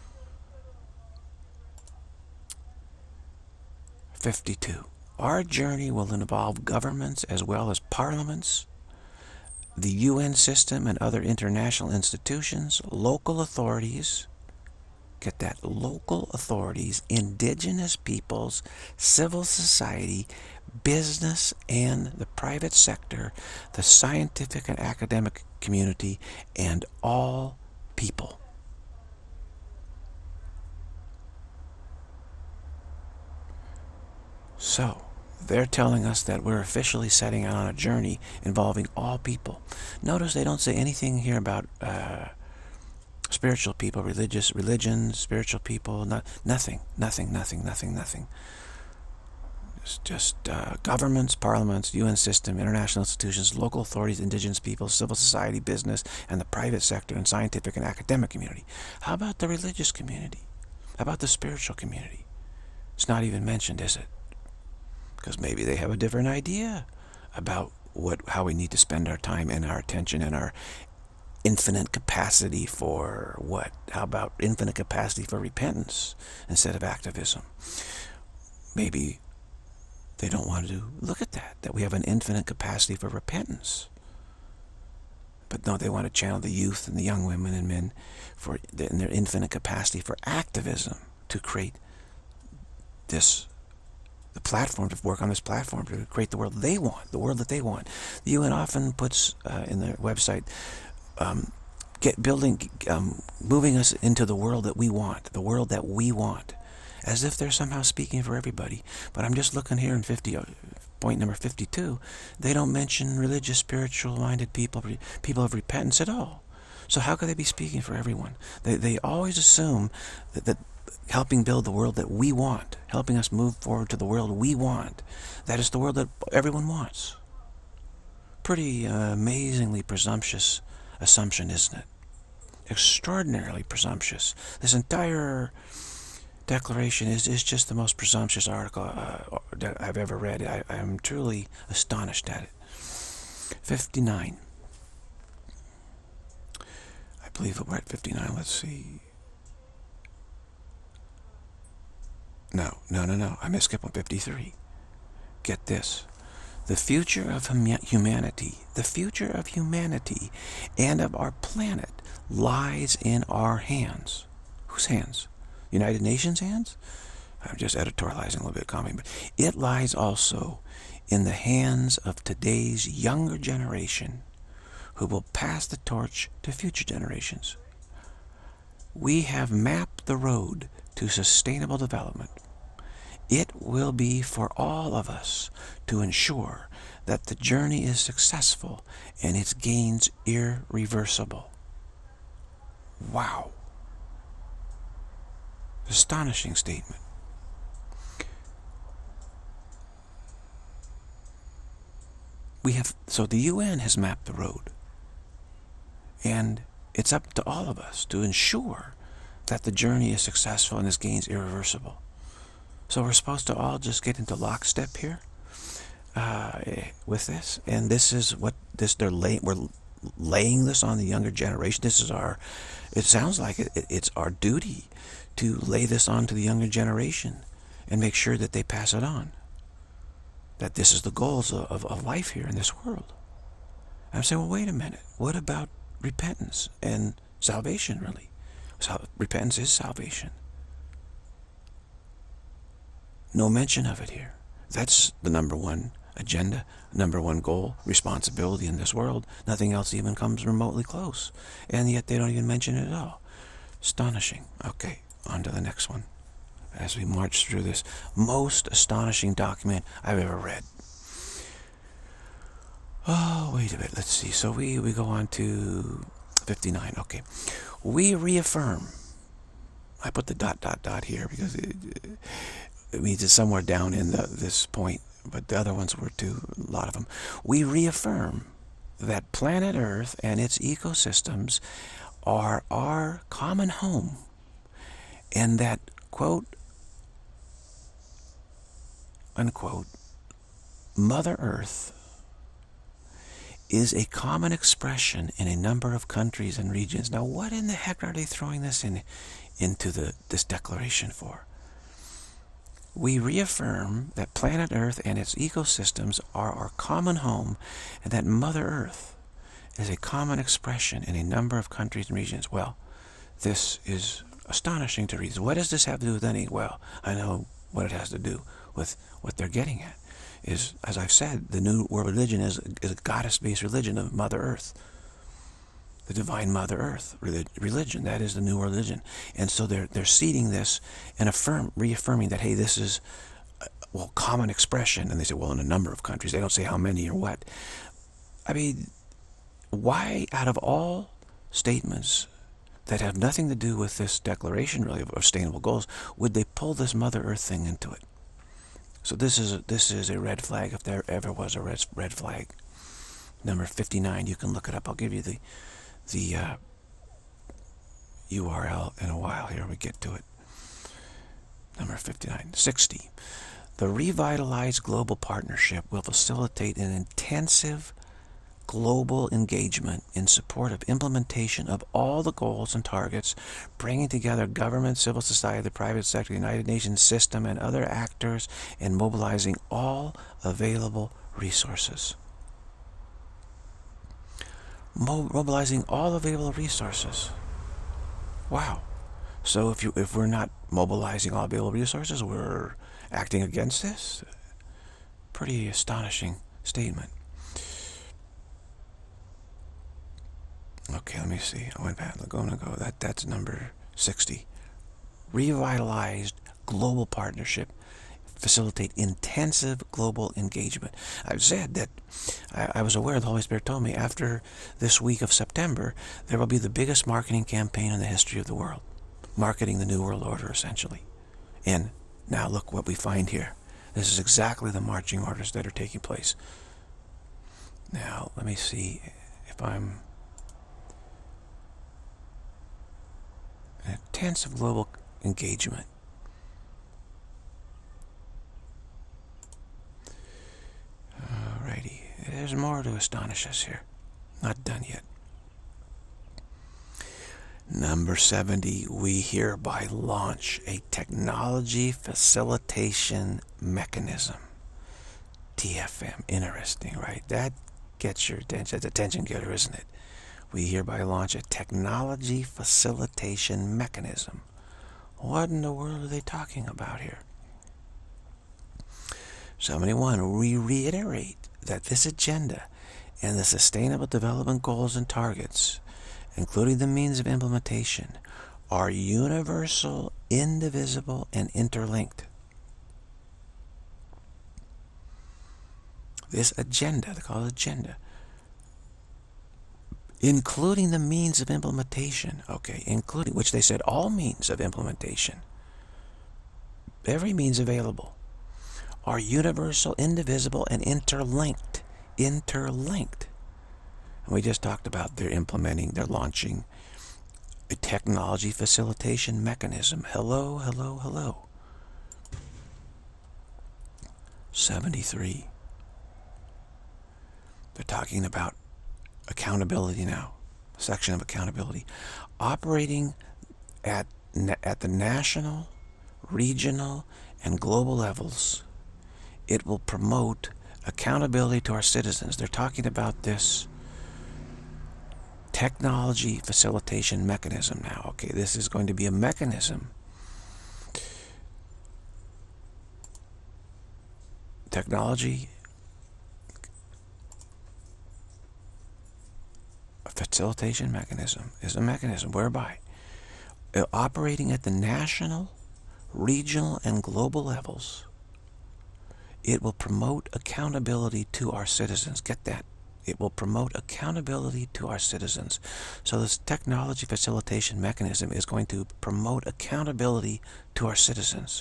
fifty-two. Our journey will involve governments as well as parliaments, the U N system and other international institutions, local authorities, get that, local authorities, indigenous peoples, civil society, business, and the private sector, the scientific and academic community, and all people. So, they're telling us that we're officially setting out on a journey involving all people. Notice they don't say anything here about uh, spiritual people, religious religions, spiritual people, not, nothing, nothing, nothing, nothing, nothing. It's just uh, governments, parliaments, U N system, international institutions, local authorities, indigenous people, civil society, business, and the private sector, and scientific and academic community. How about the religious community? How about the spiritual community? It's not even mentioned, is it? Because maybe they have a different idea about what, how we need to spend our time and our attention and our infinite capacity for what? How about infinite capacity for repentance instead of activism? Maybe they don't want to look at that, that we have an infinite capacity for repentance. But no, they want to channel the youth and the young women and men for in their infinite capacity for activism to create this, the platform, to work on this platform to create the world they want, the world that they want. The U N often puts uh, in their website, um, get building, um, moving us into the world that we want, the world that we want, as if they're somehow speaking for everybody. But I'm just looking here in fifty, point number fifty-two, they don't mention religious, spiritual-minded people, people of repentance at all. So how could they be speaking for everyone? They, they always assume that, that helping build the world that we want, helping us move forward to the world we want, that is the world that everyone wants. Pretty uh, amazingly presumptuous assumption, isn't it? Extraordinarily presumptuous. This entire declaration is, is just the most presumptuous article uh, that I've ever read. I, I am truly astonished at it. fifty-nine. I believe we're at fifty-nine. Let's see. No, no, no, no. I missed skip on fifty-three. Get this. The future of hum humanity, the future of humanity and of our planet lies in our hands. Whose hands? United Nations hands? I'm just editorializing a little bit, calming, but it lies also in the hands of today's younger generation who will pass the torch to future generations. We have mapped the road to sustainable development. It will be for all of us to ensure that the journey is successful and its gains irreversible. Wow. Astonishing statement. We have, so the U N has mapped the road. And it's up to all of us to ensure that the journey is successful and its gains irreversible. So we're supposed to all just get into lockstep here uh, with this. And this is what this they're laying. We're laying this on the younger generation. This is our. It sounds like it, it, it's our duty to lay this on to the younger generation and make sure that they pass it on. That this is the goals of, of, of life here in this world. And I'm saying, well, wait a minute. What about repentance and salvation, really? So, repentance is salvation. No mention of it here. That's the number one agenda, number one goal, responsibility in this world. Nothing else even comes remotely close. And yet they don't even mention it at all. Astonishing. Okay, on to the next one. As we march through this most astonishing document I've ever read. Oh, wait a minute. Let's see. So we, we go on to fifty-nine. Okay. We reaffirm. I put the dot, dot, dot here because it, it means it's somewhere down in the, this point. But the other ones were too, a lot of them. We reaffirm that planet Earth and its ecosystems are our common home. And that, quote, unquote, Mother Earth is a common expression in a number of countries and regions. Now, what in the heck are they throwing this in into the this declaration for? We reaffirm that planet Earth and its ecosystems are our common home, and that Mother Earth is a common expression in a number of countries and regions. Well, this is astonishing to read. What does this have to do with any? Well, I know what it has to do with what they're getting at. Is, as I've said, the New World Religion is, is a goddess-based religion of Mother Earth. The divine Mother Earth religion. That is the New World Religion. And so they're, they're seeding this and affirm, reaffirming that, hey, this is, well, common expression. And they say, well, in a number of countries. They don't say how many or what. I mean, why, out of all statements that have nothing to do with this declaration, really, of sustainable goals, would they pull this Mother Earth thing into it? So this is a, this is a red flag, if there ever was a red, red flag. Number fifty-nine, you can look it up. I'll give you the, the uh, U R L in a while here. We get to it. Number fifty-nine. sixty. The revitalized global partnership will facilitate an intensive global engagement in support of implementation of all the goals and targets, bringing together government, civil society, the private sector, the United Nations system, and other actors, and mobilizing all available resources. mobilizing all available resources. Wow. So if you if we're not mobilizing all available resources, we're acting against this? Pretty astonishing statement. Okay, let me see. I went back. I'm going to go. That that's number sixty. Revitalized global partnership, facilitate intensive global engagement. I've said that I, I was aware, the Holy Spirit told me, after this week of September, there will be the biggest marketing campaign in the history of the world. Marketing the New World Order, essentially. And now look what we find here. This is exactly the marching orders that are taking place. Now, let me see if I'm... Intensive global engagement. Alrighty, there's more to astonish us here. Not done yet. Number seventy, we hereby launch a technology facilitation mechanism. T F M, interesting, right? That gets your attention. That's attention getter, isn't it? We hereby launch a technology facilitation mechanism. What in the world are they talking about here? seventy-one, we reiterate that this agenda and the Sustainable Development Goals and Targets, including the means of implementation, are universal, indivisible, and interlinked. This agenda, they call it agenda, including the means of implementation, okay, including, which they said all means of implementation, every means available, are universal, indivisible, and interlinked. Interlinked. And we just talked about they're implementing, they're launching a technology facilitation mechanism. Hello, hello, hello. seventy-three. They're talking about accountability now. Section of accountability. Operating at, at the national, regional, and global levels, it will promote accountability to our citizens. They're talking about this technology facilitation mechanism now. Okay, this is going to be a mechanism. Technology facilitation mechanism is a mechanism whereby uh, operating at the national, regional, and global levels, it will promote accountability to our citizens. Get that? It will promote accountability to our citizens. So this technology facilitation mechanism is going to promote accountability to our citizens,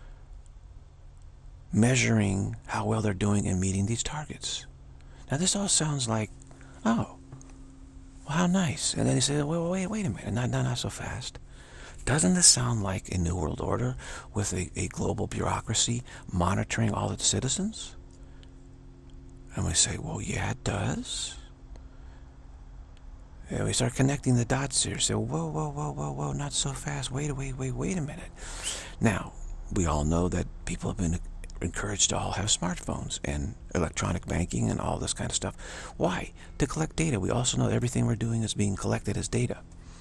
measuring how well they're doing in meeting these targets. Now this all sounds like, oh, well, how nice. And then he said, well, wait, wait a minute, not, not, not so fast. Doesn't this sound like a New World Order with a, a global bureaucracy monitoring all its citizens? And we say, well, yeah, it does. And we start connecting the dots here. Say, whoa, whoa, whoa, whoa, whoa, not so fast. Wait, wait, wait, wait a minute. Now, we all know that people have been encouraged to all have smartphones and electronic banking and all this kind of stuff. Why? To collect data. We also know everything we're doing is being collected as data.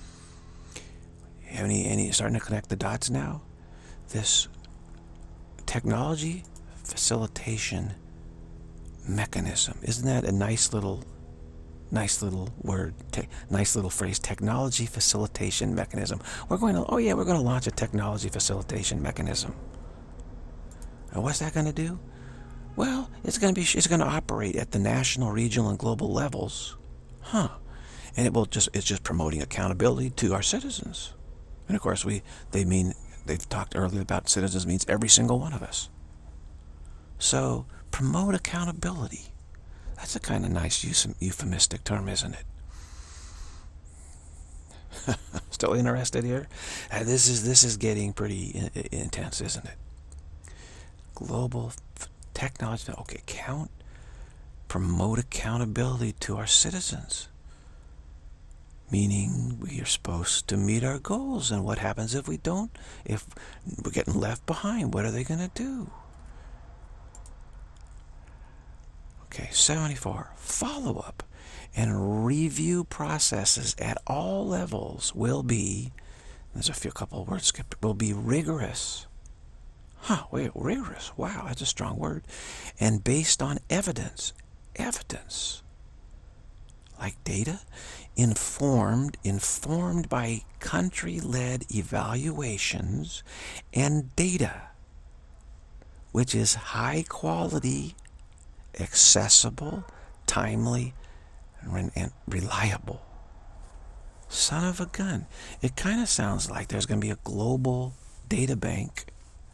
Any, any, starting to connect the dots now? This technology facilitation mechanism. Isn't that a nice little, nice little word, te nice little phrase, technology facilitation mechanism. We're going to, oh yeah, we're going to launch a technology facilitation mechanism. And what's that going to do? Well, it's going to be, it's going to operate at the national, regional, and global levels. Huh. And it will just, it's just promoting accountability to our citizens. And of course, we, they mean, they've talked earlier about citizens means every single one of us. So, promote accountability. That's a kind of nice euphemistic term, isn't it? Still interested here? Uh, this is this is getting pretty in, intense, isn't it? Global technology. Okay, count. Promote accountability to our citizens. Meaning we are supposed to meet our goals. And what happens if we don't? If we're getting left behind, what are they going to do? Okay, seventy-four. Follow-up and review processes at all levels will be, there's a few couple of words skipped, will be rigorous. Huh, wait, rigorous. Wow, that's a strong word. And based on evidence. Evidence. Like data. Informed, informed by country-led evaluations and data, which is high quality, accessible, timely, and reliable. Son of a gun. It kind of sounds like there's going to be a global data bank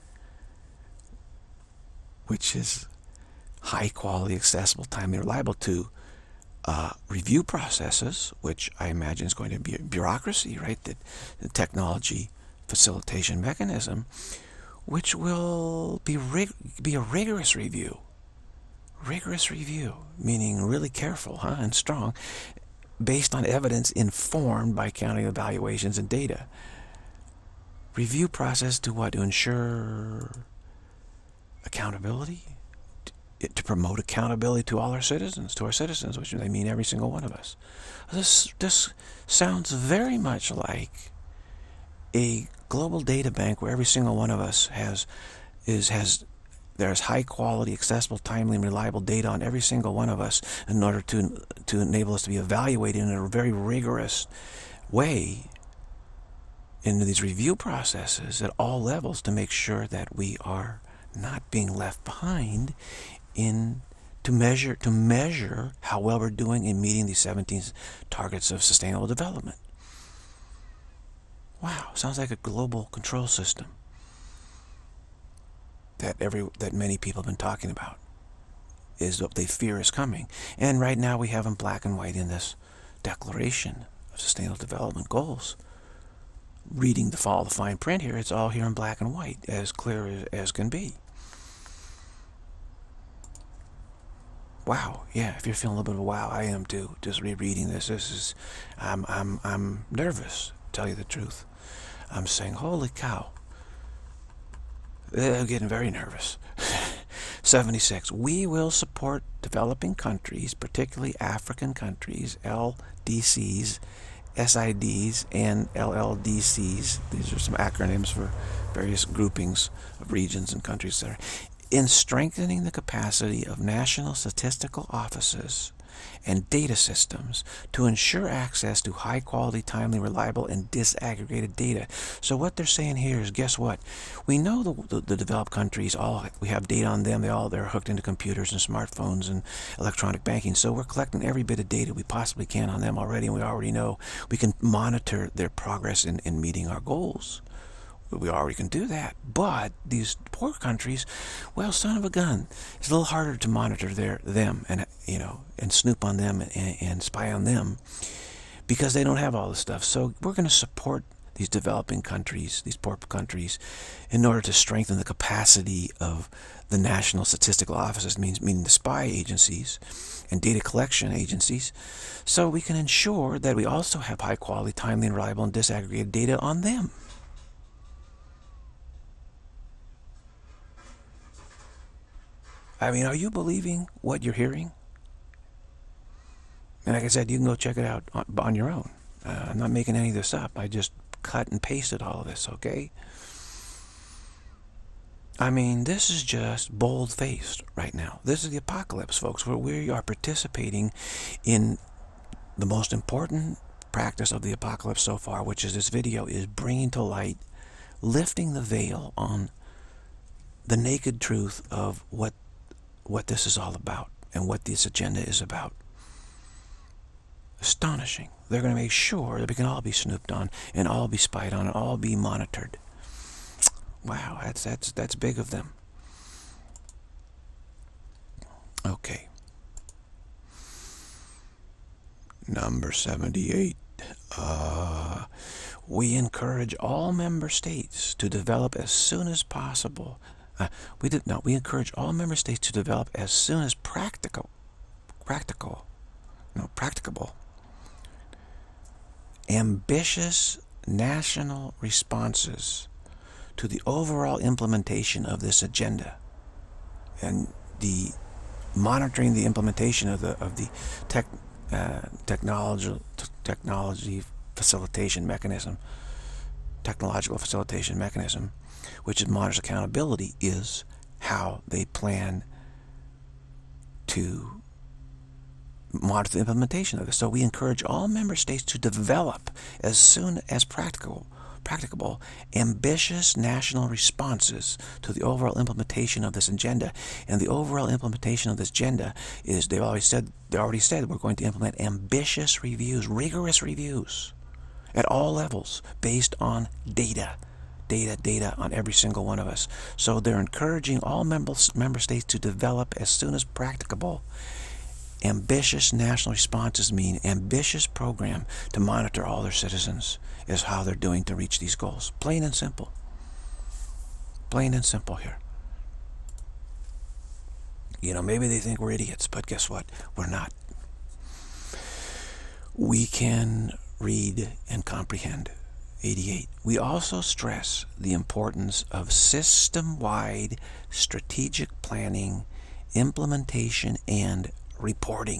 which is high quality, accessible, timely, reliable to uh, review processes, which I imagine is going to be a bureaucracy, right? The, the technology facilitation mechanism, which will be rig be a rigorous review. Rigorous review, meaning really careful, huh, and strong, based on evidence informed by counting evaluations and data. Review process to what? To ensure accountability, to, to promote accountability to all our citizens, to our citizens, which they mean every single one of us. This this sounds very much like a global data bank where every single one of us has is has there's high quality, accessible, timely, and reliable data on every single one of us in order to to enable us to be evaluated in a very rigorous way into these review processes at all levels to make sure that we are not being left behind in to measure to measure how well we're doing in meeting these seventeen targets of sustainable development. Wow, sounds like a global control system that every that many people have been talking about, is what they fear is coming. And right now we have them black and white in this Declaration of Sustainable Development Goals. Reading the fall, the fine print here, it's all here in black and white, as clear as, as can be. Wow, yeah, if you're feeling a little bit of a wow, I am too. Just rereading this, this is, I'm, I'm, I'm nervous, to tell you the truth. I'm saying, holy cow. I'm getting very nervous. seventy-six. We will support developing countries, particularly African countries, L D Cs, S I Ds, and L L D Cs. These are some acronyms for various groupings of regions and countries there. In strengthening the capacity of national statistical offices and data systems to ensure access to high quality, timely, reliable, and disaggregated data. So what they're saying here is, guess what? We know the, the, the developed countries, all we have data on them. They all they're hooked into computers and smartphones and electronic banking. So we're collecting every bit of data we possibly can on them already, and we already know we can monitor their progress in, in meeting our goals. We already can do that. But these poor countries, well, son of a gun, it's a little harder to monitor their them and you know and snoop on them and, and spy on them because they don't have all this stuff. So we're going to support these developing countries, these poor countries, in order to strengthen the capacity of the national statistical offices, means meaning the spy agencies and data collection agencies, so we can ensure that we also have high quality, timely, and reliable, and disaggregated data on them. I mean, are you believing what you're hearing? And like I said, you can go check it out on, on your own. Uh, I'm not making any of this up. I just cut and pasted all of this, okay? I mean, this is just bold-faced right now. This is the apocalypse, folks, where we are participating in the most important practice of the apocalypse so far, which is this video, is bringing to light, lifting the veil on the naked truth of what what this is all about and what this agenda is about. Astonishing. They're going to make sure that we can all be snooped on and all be spied on and all be monitored. Wow, that's that's that's big of them. Okay. Number seventy-eight. Uh, we encourage all member states to develop as soon as possible Uh, we did no. We encourage all member states to develop as soon as practical, practical, no, practicable, ambitious national responses to the overall implementation of this agenda, and the monitoring the implementation of the of the tech uh, technology, technology facilitation mechanism, technological facilitation mechanism, which is monitors accountability, is how they plan to monitor the implementation of this. So we encourage all member states to develop, as soon as practical, practicable, ambitious national responses to the overall implementation of this agenda. And the overall implementation of this agenda is, they've always said, they already said, we're going to implement ambitious reviews, rigorous reviews at all levels based on data. Data, data on every single one of us. So they're encouraging all member, member states to develop, as soon as practicable, ambitious national responses. Mean ambitious program to monitor all their citizens, is how they're doing to reach these goals. Plain and simple. Plain and simple here. You know, maybe they think we're idiots, but guess what? We're not. We can read and comprehend. eighty-eight. We also stress the importance of system-wide strategic planning, implementation, and reporting.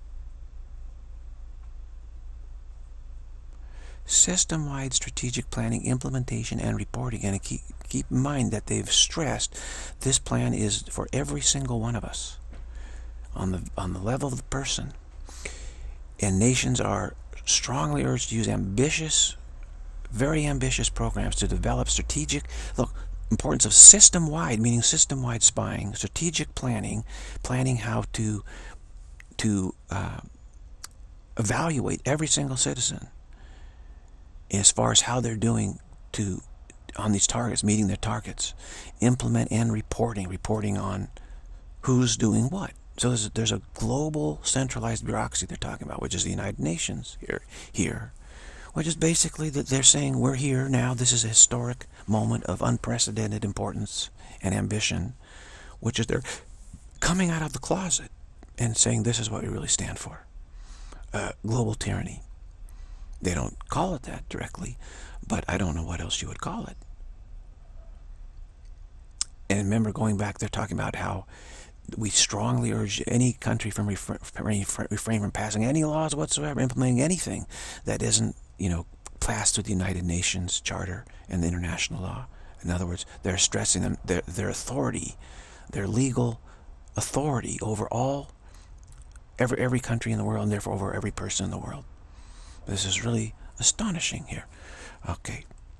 System-wide strategic planning, implementation, and reporting. And keep, keep in mind that they've stressed this plan is for every single one of us, on the, on the level of the person. And nations are strongly urged to use ambitious, very ambitious programs to develop strategic, look, importance of system-wide, meaning system-wide spying, strategic planning, planning how to to uh, evaluate every single citizen as far as how they're doing to on these targets, meeting their targets, implement and reporting, reporting on who's doing what. So there's a, there's a global centralized bureaucracy they're talking about, which is the United Nations here, here, which is basically that they're saying we're here now. This is a historic moment of unprecedented importance and ambition, which is they're coming out of the closet and saying this is what we really stand for. Uh, global tyranny. They don't call it that directly, but I don't know what else you would call it. And remember, going back, they're talking about how we strongly urge any country from refrain, refrain from passing any laws whatsoever, implementing anything that isn't, you know, passed through the United Nations Charter and the international law. In other words, they're stressing them, their, their authority, their legal authority over all, every, every country in the world, and therefore over every person in the world. This is really astonishing here. Okay.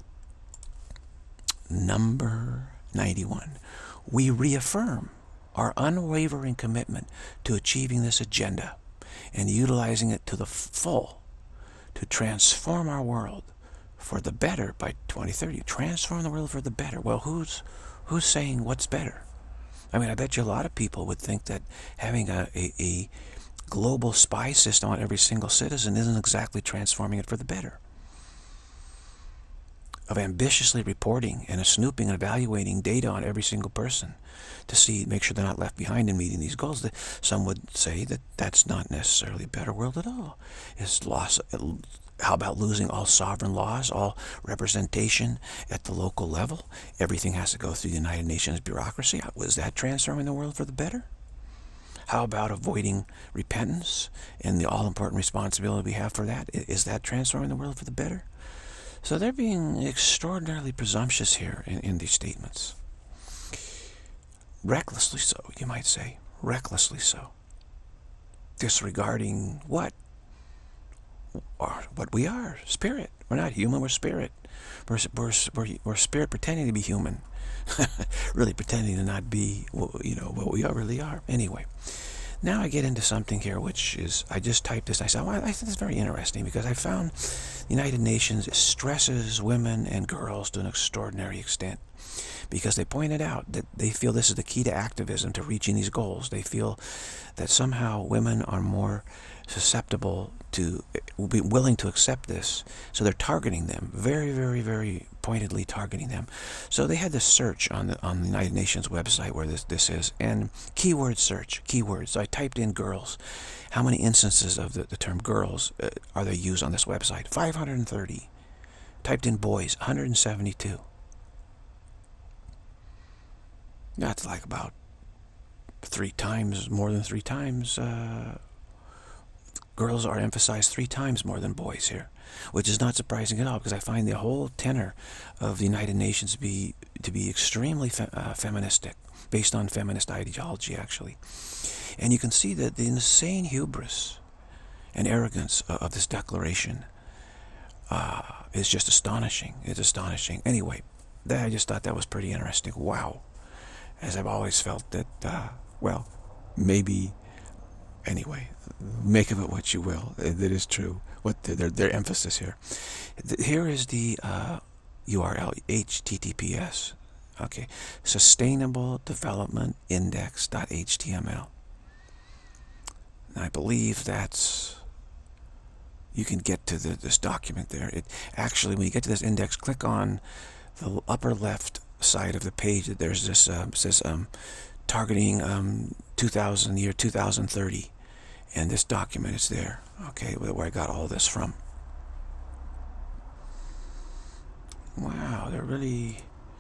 Number ninety-one. We reaffirm our unwavering commitment to achieving this agenda and utilizing it to the full to transform our world for the better by twenty thirty. Transform the world for the better. Well, who's who's saying what's better? I mean, I bet you a lot of people would think that having a, a, a global spy system on every single citizen isn't exactly transforming it for the better. Of ambitiously reporting and snooping and evaluating data on every single person to see, make sure they're not left behind in meeting these goals. Some would say that that's not necessarily a better world at all. It's loss. How about losing all sovereign laws, all representation at the local level? Everything has to go through the United Nations bureaucracy. Was that transforming the world for the better? How about avoiding repentance and the all-important responsibility we have for that? Is that transforming the world for the better? So they're being extraordinarily presumptuous here in, in these statements. Recklessly so, you might say. Recklessly so. Disregarding what? Or what we are, spirit. We're not human, we're spirit. We're, we're, we're, we're spirit pretending to be human. Really pretending to not be, you know, what we are, really are. Anyway, now I get into something here which is, I just typed this and I said, well, I think it's very interesting because I found the United Nations stresses women and girls to an extraordinary extent, because they pointed out that they feel this is the key to activism, to reaching these goals. They feel that somehow women are more susceptible to, will be willing to accept this, so they're targeting them, very, very, very pointedly targeting them. So they had this search on the on the United Nations website where this this is, and keyword search, keywords. So I typed in girls. How many instances of the, the term girls uh, are there used on this website? five hundred thirty. Typed in boys, one hundred seventy-two. That's like about three times, more than three times uh, Girls are emphasized three times more than boys here, which is not surprising at all, because I find the whole tenor of the United Nations to be to be extremely fe uh, feministic, based on feminist ideology, actually. And you can see that the insane hubris and arrogance of, of this declaration uh, is just astonishing. It's astonishing. Anyway, that, I just thought that was pretty interesting. Wow. As I've always felt that, uh, well, maybe, anyway, make of it what you will. That is true. What the, their, their emphasis here. Here is the uh, U R L, H T T P S. Okay, Sustainable Development Index dot H T M L. I believe that's, you can get to the, this document there. It actually, when you get to this index, click on the upper left side of the page. There's this uh, says um, targeting um, two thousand, year two thousand thirty, and this document is there. Okay, where I got all this from. Wow, they're really.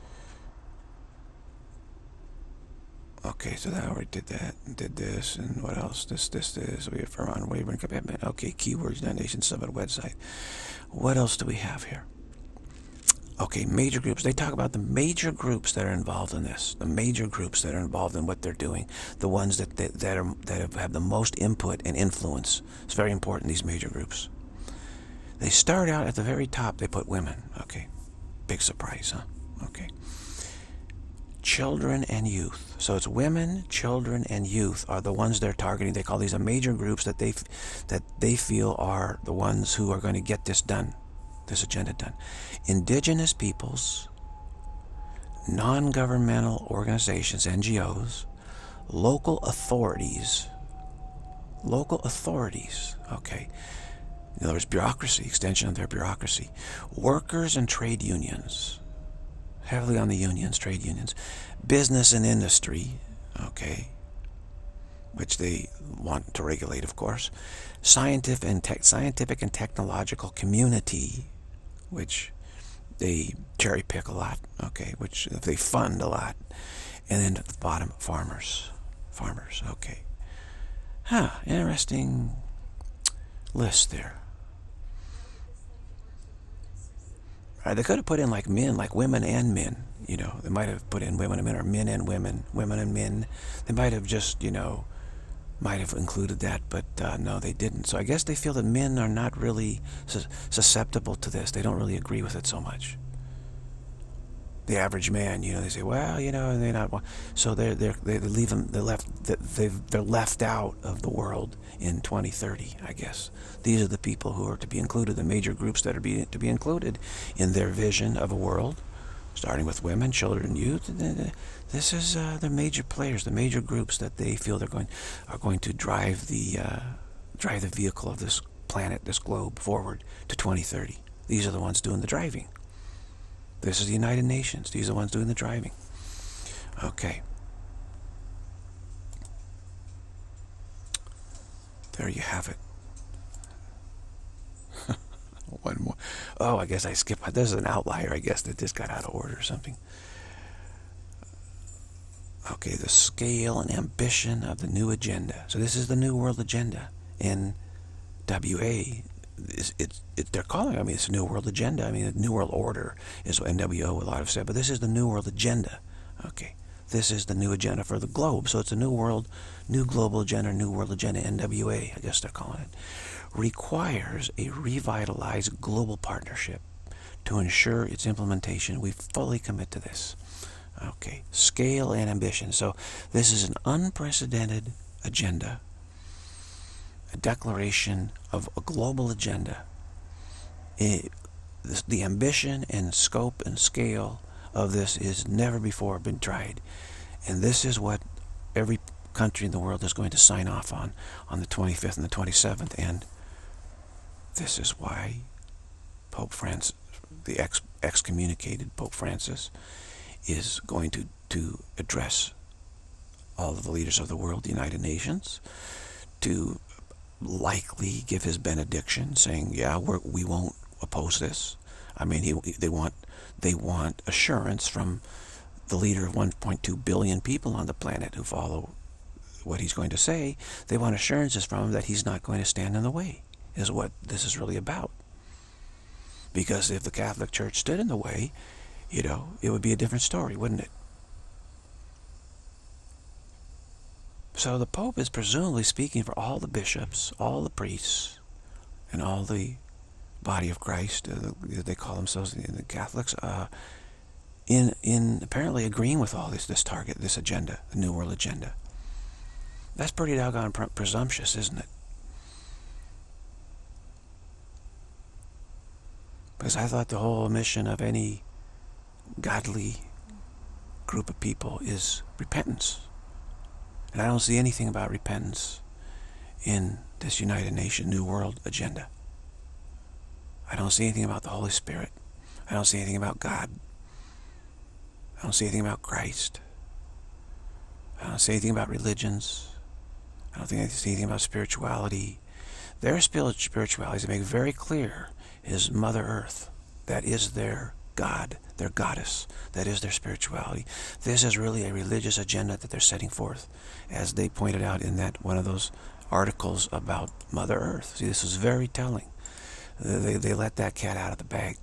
Okay, so that already did that, did this, and what else? This, this, this. We affirm unwavering commitment. Okay, keywords, United Nations Summit website. What else do we have here? Okay, major groups. They talk about the major groups that are involved in this. The major groups that are involved in what they're doing. The ones that that, that are that have, have the most input and influence. It's very important, these major groups. They start out at the very top. They put women. Okay, big surprise, huh? Okay. Children and youth. So it's women, children, and youth are the ones they're targeting. They call these a major groups that they that they feel are the ones who are going to get this done, this agenda done. Indigenous peoples, non-governmental organizations, N G Os, local authorities, local authorities. Okay. In other words, bureaucracy, extension of their bureaucracy, workers and trade unions. Heavily on the unions, trade unions, business and industry, okay, which they want to regulate, of course, scientific and tech, scientific and technological community, which they cherry pick a lot, okay, which they fund a lot, and then at the bottom, farmers, farmers, okay. Huh, interesting list there. Uh, they could have put in like men, like women and men, you know. They might have put in women and men, or men and women, women and men. They might have just, you know, might have included that, but uh, no, they didn't. So I guess they feel that men are not really sus susceptible to this. They don't really agree with it so much. The average man, you know, they say, well, you know, they're not. So they're they're they leave them. They're left. They they're left out of the world in twenty thirty. I guess these are the people who are to be included. The major groups that are be to be included in their vision of a world, starting with women, children, and youth. This is uh, the major players, the major groups that they feel they're going are going to drive the uh, drive the vehicle of this planet, this globe, forward to twenty thirty. These are the ones doing the driving. This is the United Nations. These are the ones doing the driving. Okay. There you have it. One more. Oh, I guess I skipped. This is an outlier, I guess, that just got out of order or something. Okay, the scale and ambition of the new agenda. So this is the New World Agenda. N W A. It's, it's, it, they're calling it, I mean, it's a New World Agenda. I mean, the New World Order is what N W O a lot have said, but this is the New World Agenda. Okay, this is the new agenda for the globe. So it's a New World, New Global Agenda, New World Agenda, N W A, I guess they're calling it. Requires a revitalized global partnership to ensure its implementation. We fully commit to this. Okay, scale and ambition. So this is an unprecedented agenda. A declaration of a global agenda. It, this, the ambition and scope and scale of this is never before been tried, and this is what every country in the world is going to sign off on on the twenty-fifth and the twenty-seventh. And this is why Pope Francis, the ex excommunicated Pope Francis, is going to to address all of the leaders of the world, the United Nations, to likely give his benediction, saying, "Yeah, we're, we won't oppose this." I mean, he, they want they want assurance from the leader of one point two billion people on the planet who follow what he's going to say. They want assurances from him that he's not going to stand in the way, is what this is really about. Because if the Catholic Church stood in the way, you know, it would be a different story, wouldn't it? So the Pope is presumably speaking for all the bishops, all the priests, and all the body of Christ. Uh, they call themselves the Catholics. Uh, in in apparently agreeing with all this this target, this agenda, the New World agenda. That's pretty doggone pre presumptuous, isn't it? Because I thought the whole mission of any godly group of people is repentance. And I don't see anything about repentance in this United Nations New World agenda. I don't see anything about the Holy Spirit. I don't see anything about God. I don't see anything about Christ. I don't see anything about religions. I don't think I see anything about spirituality. Their spirituality, they make very clear, is Mother Earth. That is their God, their goddess. That is their spirituality. This is really a religious agenda that they're setting forth, as they pointed out in that one of those articles about Mother Earth. See, this is very telling. They, they let that cat out of the bag.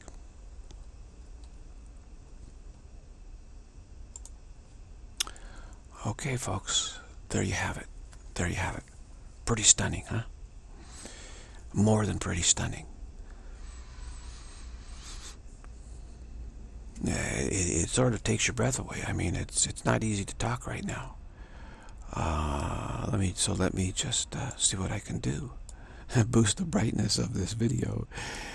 Okay, folks, there you have it. There you have it. Pretty stunning, huh? More than pretty stunning. It, it sort of takes your breath away. I mean, it's it's not easy to talk right now. Uh, let me so let me just uh, see what I can do. Boost the brightness of this video.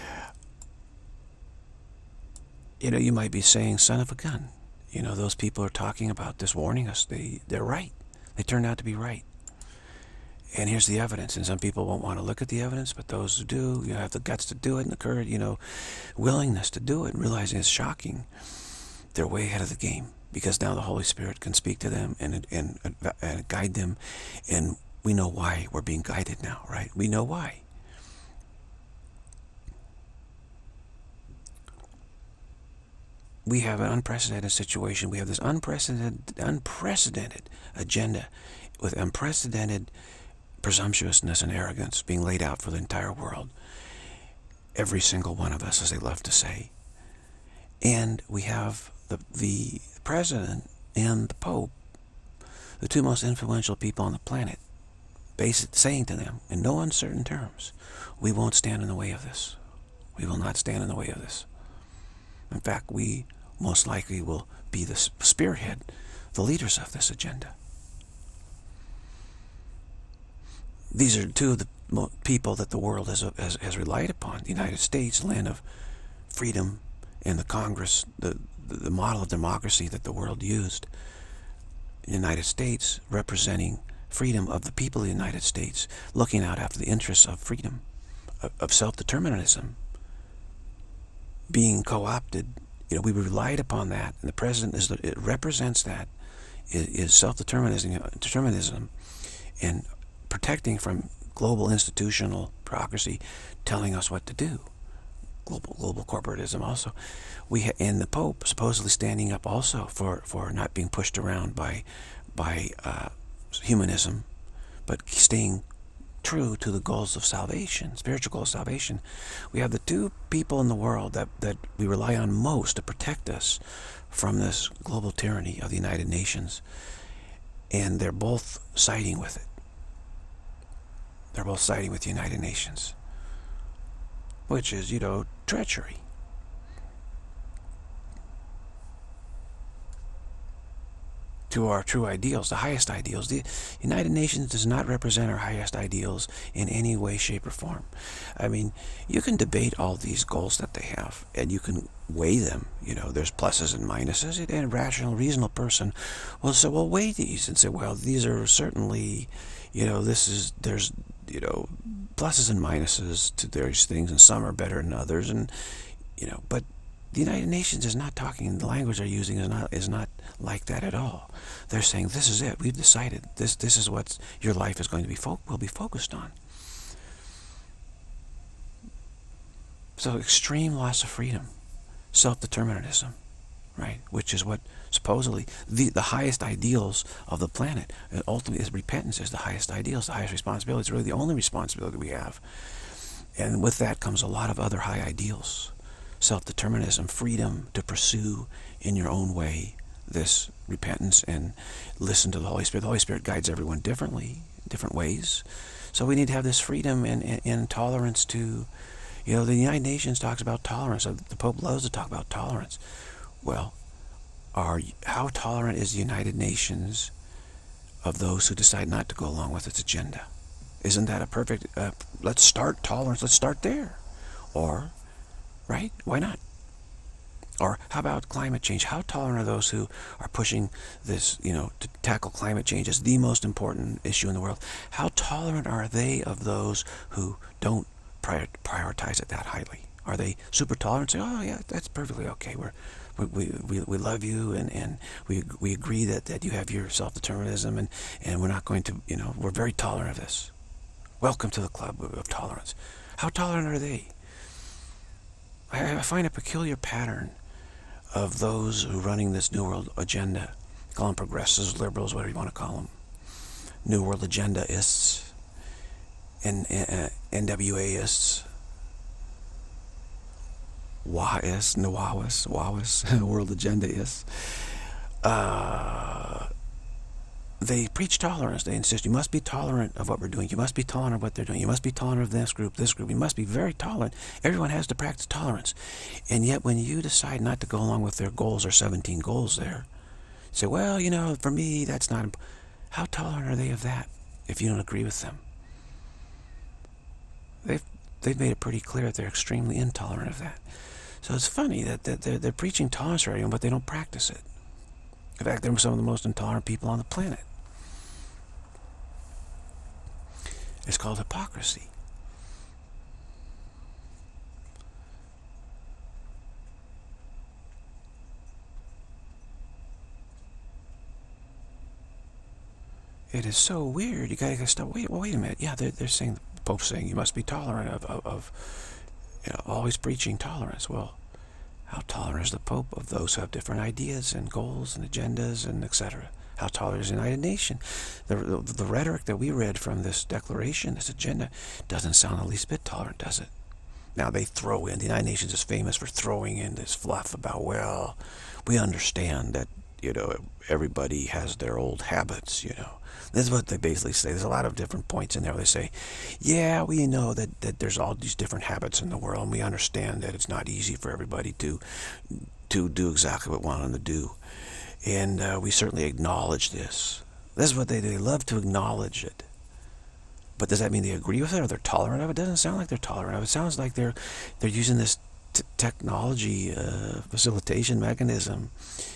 You know, you might be saying, "Son of a gun." You know, those people are talking about this, warning us. They they're right. They turned out to be right. And here's the evidence. And some people won't want to look at the evidence, but those who do, you have the guts to do it, and the courage, you know, willingness to do it, and realizing it's shocking. They're way ahead of the game, because now the Holy Spirit can speak to them and and and guide them, and we know why we're being guided now, right? We know why. We have an unprecedented situation. We have this unprecedented, unprecedented agenda with unprecedented presumptuousness and arrogance being laid out for the entire world. Every single one of us, as they love to say. And we have the, the President and the Pope, the two most influential people on the planet, basically saying to them, in no uncertain terms, we won't stand in the way of this. We will not stand in the way of this. In fact, we most likely will be the spearhead, the leaders of this agenda. These are two of the people that the world has, has, has relied upon. The United States, land of freedom, and the Congress, the, the model of democracy that the world used. The United States representing freedom of the people of the United States, looking out after the interests of freedom, of, of self-determinism, being co-opted. You know, we relied upon that, and the president is the, it represents that, is, is self-determinism, determinism, and protecting from global institutional bureaucracy telling us what to do. Global global corporatism also. We ha and the Pope supposedly standing up also for for not being pushed around by by uh, humanism, but staying true to the goals of salvation, spiritual goals of salvation. We have the two people in the world that, that we rely on most to protect us from this global tyranny of the United Nations, and they're both siding with it. They're both siding with the United Nations, which is, you know, treachery. To our true ideals, the highest ideals. The United Nations does not represent our highest ideals in any way, shape, or form. I mean, you can debate all these goals that they have, and you can weigh them. You know, there's pluses and minuses, and a rational, reasonable person will say, well, weigh these, and say, well, these are certainly, you know, this is, there's, you know, pluses and minuses to various things, and some are better than others, and, you know, but the United Nations is not talking, the language they're using is not is not like that at all. They're saying, this is it, we've decided, this this is what your life is going to be, fo will be focused on. So extreme loss of freedom, self-determinism, right? Which is what supposedly the, the highest ideals of the planet. And ultimately, is repentance is the highest ideals, the highest responsibility. It's really the only responsibility we have. And with that comes a lot of other high ideals. Self-determinism, freedom to pursue in your own way this repentance and listen to the Holy Spirit. The Holy Spirit guides everyone differently, different ways. So we need to have this freedom and, and, and tolerance to, you know, the United Nations talks about tolerance. The Pope loves to talk about tolerance. Well, are, how tolerant is the United Nations of those who decide not to go along with its agenda? Isn't that a perfect, uh, let's start tolerance, let's start there. Or, right, why not? Or how about climate change? How tolerant are those who are pushing this, you know, to tackle climate change as the most important issue in the world? How tolerant are they of those who don't prior prioritize it that highly? Are they super tolerant? Say, oh yeah, that's perfectly okay. We're, we, we, we love you, and, and we, we agree that, that you have your self-determinism, and, and we're not going to, you know, we're very tolerant of this. Welcome to the club of tolerance. How tolerant are they? I, I find a peculiar pattern of those who are running this New World Agenda. Call them progressives, liberals, whatever you want to call them. New World Agenda-ists, and uh, N W A-ists, WA-ists, NWA-ists, WA-ists, World Agenda-ists. Uh, they preach tolerance. They insist you must be tolerant of what we're doing. You must be tolerant of what they're doing. You must be tolerant of this group, this group. You must be very tolerant. Everyone has to practice tolerance. And yet when you decide not to go along with their goals, or seventeen goals there, you say, well, you know, for me, that's not... How tolerant are they of that if you don't agree with them? They've, they've made it pretty clear that they're extremely intolerant of that. So it's funny that, that they're, they're preaching tolerance for everyone, but they don't practice it. In fact, they're some of the most intolerant people on the planet. It's called hypocrisy. It is so weird. You gotta stop. Wait, wait a minute. Yeah, they're, they're saying, the Pope's saying you must be tolerant of, of, of you know, always preaching tolerance. Well, how tolerant is the Pope of those who have different ideas and goals and agendas and et cetera? How tolerant is the United Nations? The, the, the rhetoric that we read from this declaration, this agenda, doesn't sound the least bit tolerant, does it? Now they throw in, the United Nations is famous for throwing in this fluff about, well, we understand that, you know, everybody has their old habits, you know. This is what they basically say. There's a lot of different points in there. They say, yeah, we know that, that there's all these different habits in the world, and we understand that it's not easy for everybody to, to do exactly what we want them to do. And uh, we certainly acknowledge this. This is what they do. They love to acknowledge it. But does that mean they agree with it, or they're tolerant of it? It doesn't sound like they're tolerant of it. It sounds like they're, they're using this t technology uh, facilitation mechanism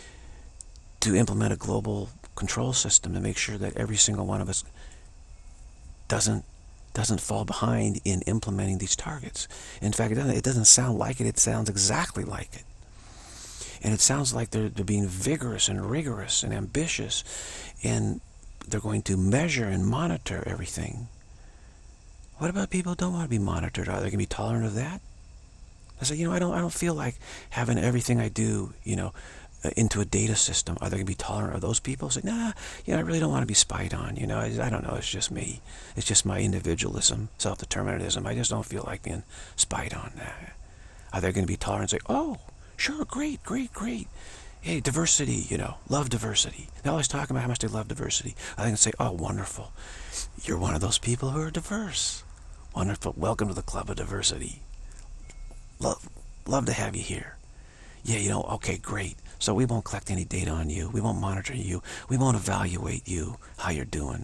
to implement a global control system to make sure that every single one of us doesn't doesn't fall behind in implementing these targets. In fact, it doesn't, it doesn't sound like it. It sounds exactly like it. And it sounds like they're, they're being vigorous and rigorous and ambitious, and they're going to measure and monitor everything. What about people who don't want to be monitored? Are they going to be tolerant of that? I say, you know, I don't, I don't feel like having everything I do, you know, into a data system. Are they going to be tolerant of those people? Say, nah, you know, I really don't want to be spied on. You know, I, I don't know. It's just me. It's just my individualism, self-determinism. I just don't feel like being spied on. Are they going to be tolerant and say, oh, sure, great, great, great. Hey, diversity, you know, love diversity. They always talk about how much they love diversity. I think say, oh, wonderful. You're one of those people who are diverse. Wonderful. Welcome to the club of diversity. Love, love to have you here. Yeah, you know, okay, great. So we won't collect any data on you. We won't monitor you. We won't evaluate you, how you're doing.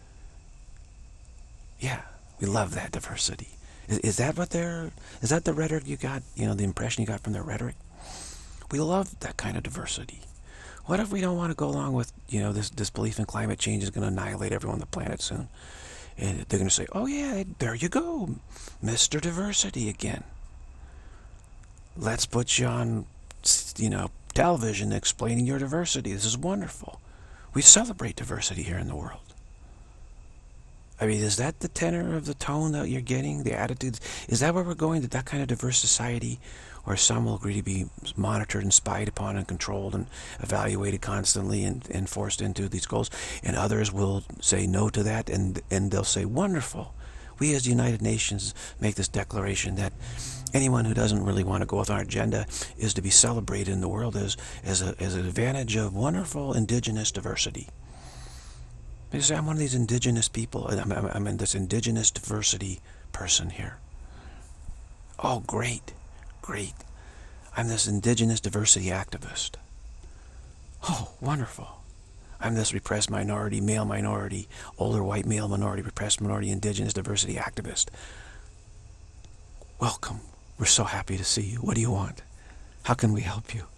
Yeah, we love that diversity. Is, is that what they're, is that the rhetoric you got, you know, the impression you got from their rhetoric? We love that kind of diversity. What if we don't want to go along with, you know, this, this belief in climate change is going to annihilate everyone on the planet soon? And they're going to say, oh yeah, there you go, Mister Diversity again. Let's put you on, you know, television explaining your diversity. This is wonderful. We celebrate diversity here in the world. I mean, is that the tenor of the tone that you're getting, the attitudes? Is that where we're going, to that kind of diverse society where some will agree to be monitored and spied upon and controlled and evaluated constantly and, and forced into these goals, and others will say no to that, and, and they'll say, wonderful. We as the United Nations make this declaration that anyone who doesn't really want to go with our agenda is to be celebrated in the world as, as, a, as an advantage of wonderful indigenous diversity. They say, I'm one of these indigenous people. I'm, I'm, I'm in this indigenous diversity person here. Oh, great, great. I'm this indigenous diversity activist. Oh, wonderful. I'm this repressed minority, male minority, older white male minority, repressed minority, indigenous diversity activist. Welcome. We're so happy to see you. What do you want? How can we help you?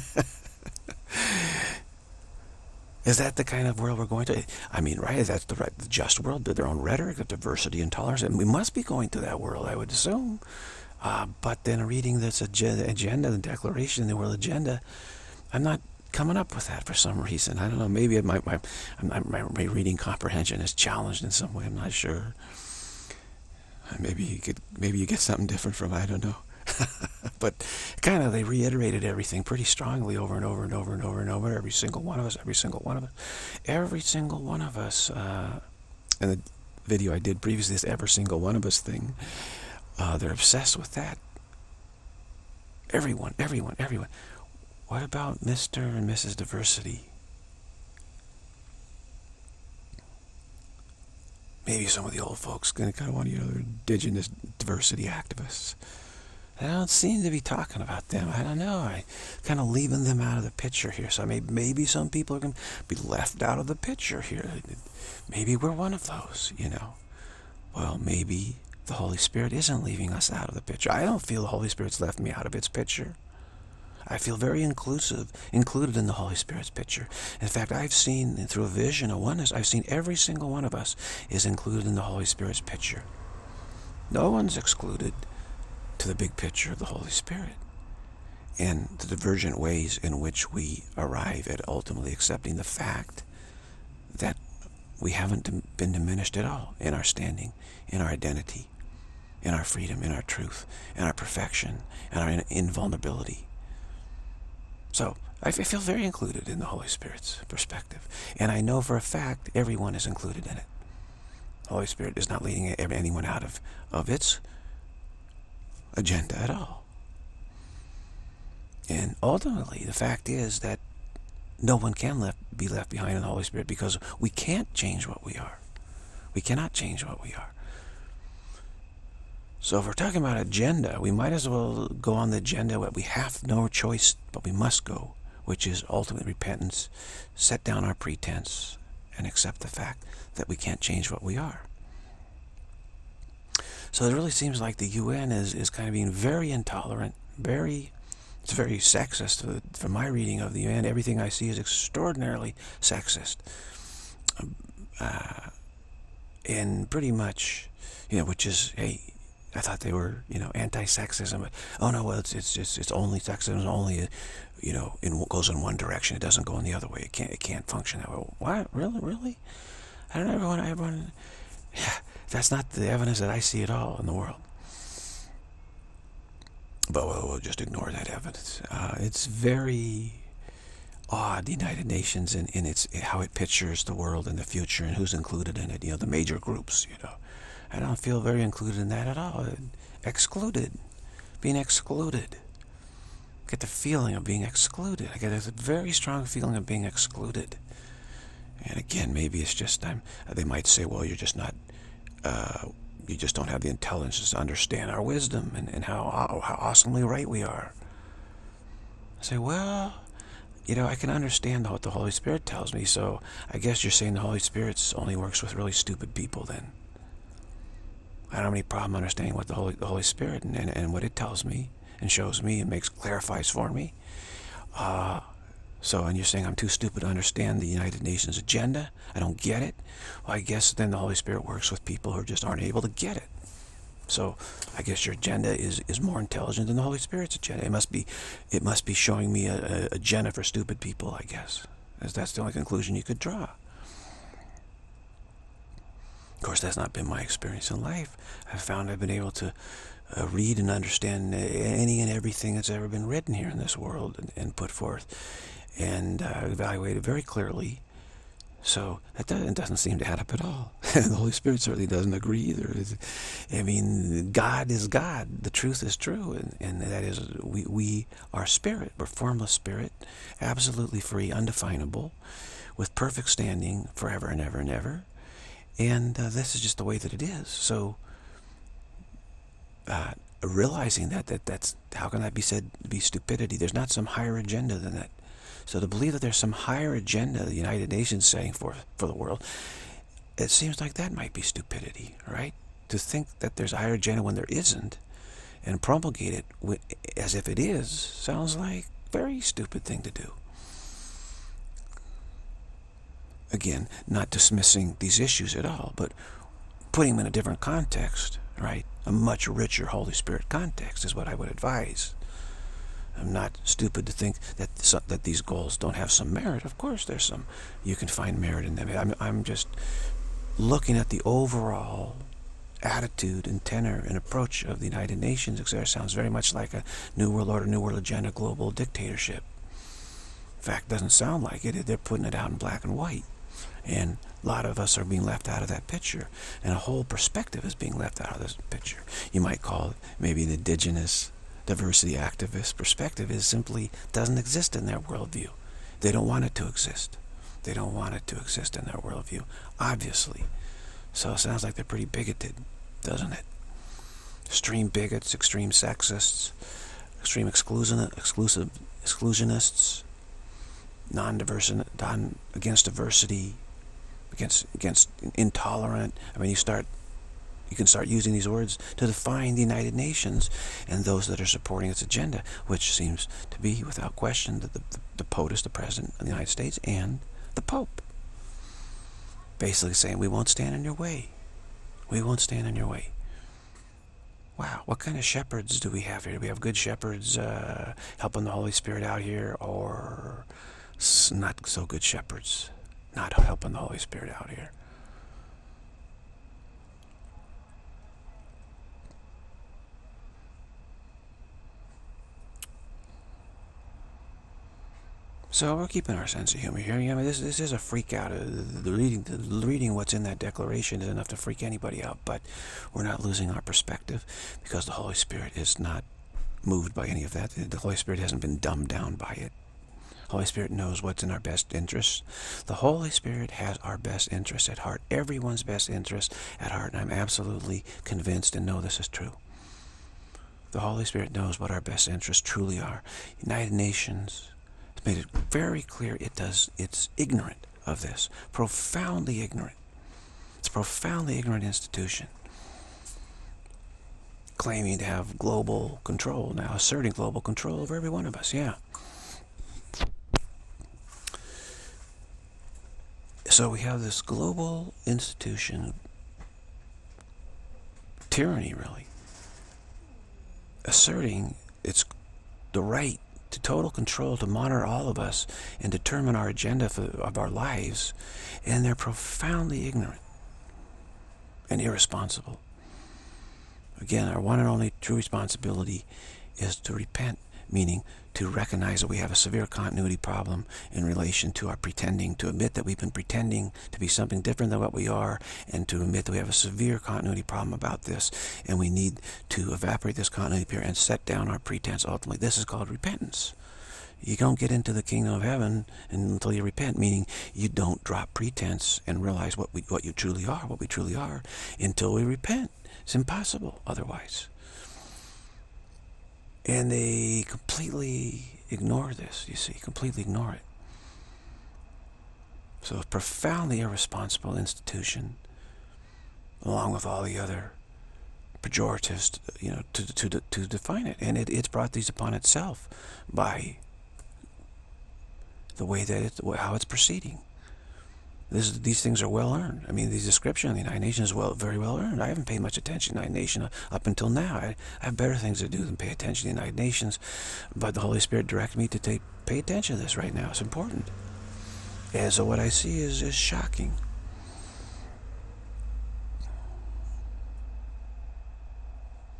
Is that the kind of world we're going to? I mean, right? That's the, right, the just world, their own rhetoric of diversity and tolerance. And we must be going to that world, I would assume. Uh, but then reading this agenda, agenda, the declaration, the world agenda, I'm not coming up with that for some reason. I don't know. Maybe my, my, my, my reading comprehension is challenged in some way. I'm not sure. Maybe you could, maybe you get something different from, I don't know. But kind of they reiterated everything pretty strongly over and over and over and over and over. Every single one of us, every single one of us, every single one of us. Uh, in the video I did previously, this every single one of us thing, uh, they're obsessed with that. Everyone, everyone, everyone. What about Mister and Missus Diversity? Maybe some of the old folks gonna kind of want to, you know, they're indigenous diversity activists. I don't seem to be talking about them. I don't know. I kind of leaving them out of the picture here. So maybe, maybe some people are going to be left out of the picture here. Maybe we're one of those, you know. Well, maybe the Holy Spirit isn't leaving us out of the picture. I don't feel the Holy Spirit's left me out of its picture. I feel very inclusive, included in the Holy Spirit's picture. In fact, I've seen, through a vision of oneness, I've seen every single one of us is included in the Holy Spirit's picture. No one's excluded to the big picture of the Holy Spirit and the divergent ways in which we arrive at ultimately accepting the fact that we haven't been diminished at all in our standing, in our identity, in our freedom, in our truth, in our perfection, and our invulnerability. So I feel very included in the Holy Spirit's perspective, and I know for a fact everyone is included in it. The Holy Spirit is not leading anyone out of, of its agenda at all. And ultimately, the fact is that no one can left, be left behind in the Holy Spirit, because we can't change what we are. We cannot change what we are. So if we're talking about agenda, we might as well go on the agenda where we have no choice, but we must go, which is ultimate repentance, set down our pretense, and accept the fact that we can't change what we are. So it really seems like the U N is, is kind of being very intolerant, very, it's very sexist. From my reading of the U N, everything I see is extraordinarily sexist. Uh, and pretty much, you know, which is, hey, I thought they were, you know, anti-sexism, but oh no, well, it's it's it's, it's only sexism, it's only, you know, in goes in one direction. It doesn't go in the other way. It can't it can't function that way. What? Really, really? I don't know. Everyone, everyone. Yeah, that's not the evidence that I see at all in the world. But we'll, we'll just ignore that evidence. Uh, it's very odd, the United Nations, and in, in its how it pictures the world in the future and who's included in it. You know, the major groups. You know. I don't feel very included in that at all. Excluded. Being excluded. Get the feeling of being excluded. I get a very strong feeling of being excluded. And again, maybe it's just, I'm, they might say, well, you're just not, uh, you just don't have the intelligence to understand our wisdom and, and how, how awesomely right we are. I say, well, you know, I can understand what the Holy Spirit tells me, so I guess you're saying the Holy Spirit only works with really stupid people then. I don't have any problem understanding what the Holy, the Holy Spirit and, and, and what it tells me and shows me and makes clarifies for me. Uh, so, and you're saying I'm too stupid to understand the United Nations agenda? I don't get it? Well, I guess then the Holy Spirit works with people who just aren't able to get it. So, I guess your agenda is, is more intelligent than the Holy Spirit's agenda. It must be, it must be showing me a, a agenda for stupid people, I guess. As that's the only conclusion you could draw. Of course, that's not been my experience in life. I've found I've been able to uh, read and understand any and everything that's ever been written here in this world and, and put forth, and uh, evaluate it very clearly. So that doesn't, it doesn't seem to add up at all. The Holy Spirit certainly doesn't agree either. It's, I mean, God is God. The truth is true, and, and that is we, we are spirit. We're formless spirit, absolutely free, undefinable, with perfect standing forever and ever and ever. And uh, this is just the way that it is. So uh, realizing that, that that's, how can that be said to be stupidity? There's not some higher agenda than that. So to believe that there's some higher agenda the United Nations saying for, for the world, it seems like that might be stupidity, right? To think that there's a higher agenda when there isn't, and promulgate it as if it is, sounds like a very stupid thing to do. Again, not dismissing these issues at all, but putting them in a different context, right? A much richer Holy Spirit context is what I would advise. I'm not stupid to think that that these goals don't have some merit. Of course there's some. You can find merit in them. I'm, I'm just looking at the overall attitude and tenor and approach of the United Nations, et cetera. Sounds very much like a New World Order, New World Agenda, global dictatorship. In fact, doesn't sound like it. They're putting it out in black and white. And a lot of us are being left out of that picture. And a whole perspective is being left out of this picture. You might call it maybe an indigenous diversity activist perspective. Is simply doesn't exist in their worldview. They don't want it to exist. They don't want it to exist in their worldview, obviously. So it sounds like they're pretty bigoted, doesn't it? Extreme bigots, extreme sexists, extreme exclusion, exclusive, exclusionists, non-diverse, non, against diversity, against against intolerant. I mean, you start, you can start using these words to define the United Nations and those that are supporting its agenda, which seems to be, without question, the, the, the POTUS, the President of the United States, and the Pope. Basically saying, we won't stand in your way. We won't stand in your way. Wow, what kind of shepherds do we have here? Do we have good shepherds uh, helping the Holy Spirit out here, or not so good shepherds not helping the Holy Spirit out here? So we're keeping our sense of humor here. I mean, this this is a freak out. The reading, the reading what's in that declaration is enough to freak anybody out. But we're not losing our perspective, because the Holy Spirit is not moved by any of that. The Holy Spirit hasn't been dumbed down by it. The Holy Spirit knows what's in our best interest. The Holy Spirit has our best interest at heart. Everyone's best interest at heart. And I'm absolutely convinced and know this is true. The Holy Spirit knows what our best interests truly are. United Nations made it very clear it does. It's ignorant of this, profoundly ignorant. It's a profoundly ignorant institution, claiming to have global control now, asserting global control over every one of us. Yeah. So we have this global institution, tyranny really, asserting its the right to total control, to monitor all of us and determine our agenda for, of our lives, and they're profoundly ignorant and irresponsible. Again, our one and only true responsibility is to repent, meaning to recognize that we have a severe continuity problem in relation to our pretending, to admit that we've been pretending to be something different than what we are, and to admit that we have a severe continuity problem about this, and we need to evaporate this continuity period and set down our pretense ultimately. This is called repentance. You don't get into the kingdom of heaven until you repent, meaning you don't drop pretense and realize what we, what you truly are, what we truly are, until we repent. It's impossible otherwise. And they completely ignore this, you see, completely ignore it. So a profoundly irresponsible institution, along with all the other pejoratives, you know, to, to, to define it. And it, it's brought these upon itself by the way that it, how it's proceeding. This, these things are well earned. I mean, the description of the United Nations is well, very well earned. I haven't paid much attention to the United Nations up until now. I, I have better things to do than pay attention to the United Nations. But the Holy Spirit directed me to take, pay attention to this right now. It's important. And so what I see is, is shocking.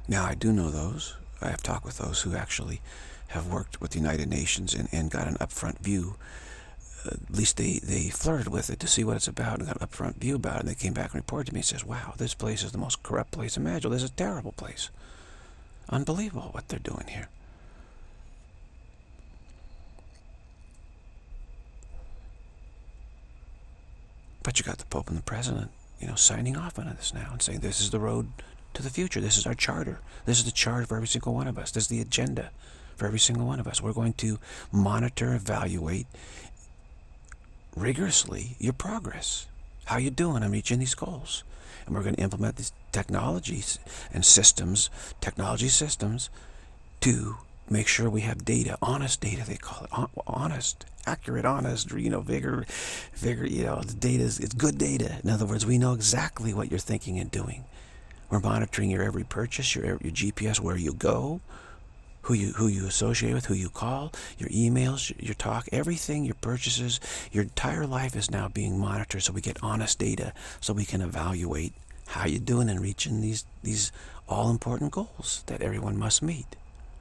Now, I do know those. I have talked with those who actually have worked with the United Nations and, and got an upfront view. Uh, at least they, they flirted with it to see what it's about and got an upfront view about it. And they came back and reported to me and says, wow, this place is the most corrupt place imaginable. This is a terrible place. Unbelievable what they're doing here. But you got the Pope and the President, you know, signing off on this now and saying this is the road to the future. This is our charter. This is the charter for every single one of us. This is the agenda for every single one of us. We're going to monitor, evaluate rigorously your progress. How you doing on reaching these goals? And we're going to implement these technologies and systems, technology systems, to make sure we have data, honest data, they call it, honest, accurate, honest, you know, vigor, vigor, you know, the data is, it's good data. In other words, we know exactly what you're thinking and doing. We're monitoring your every purchase, your, your G P S, where you go, who you who you associate with, who you call, your emails, your, your talk, everything, your purchases, your entire life is now being monitored, so we get honest data, so we can evaluate how you're doing in reaching these, these all-important goals that everyone must meet.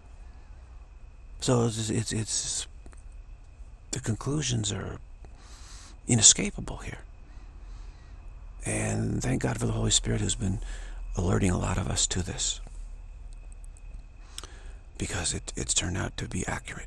So it's, it's, it's the conclusions are inescapable here. And thank God for the Holy Spirit who's been alerting a lot of us to this, because it, it's turned out to be accurate.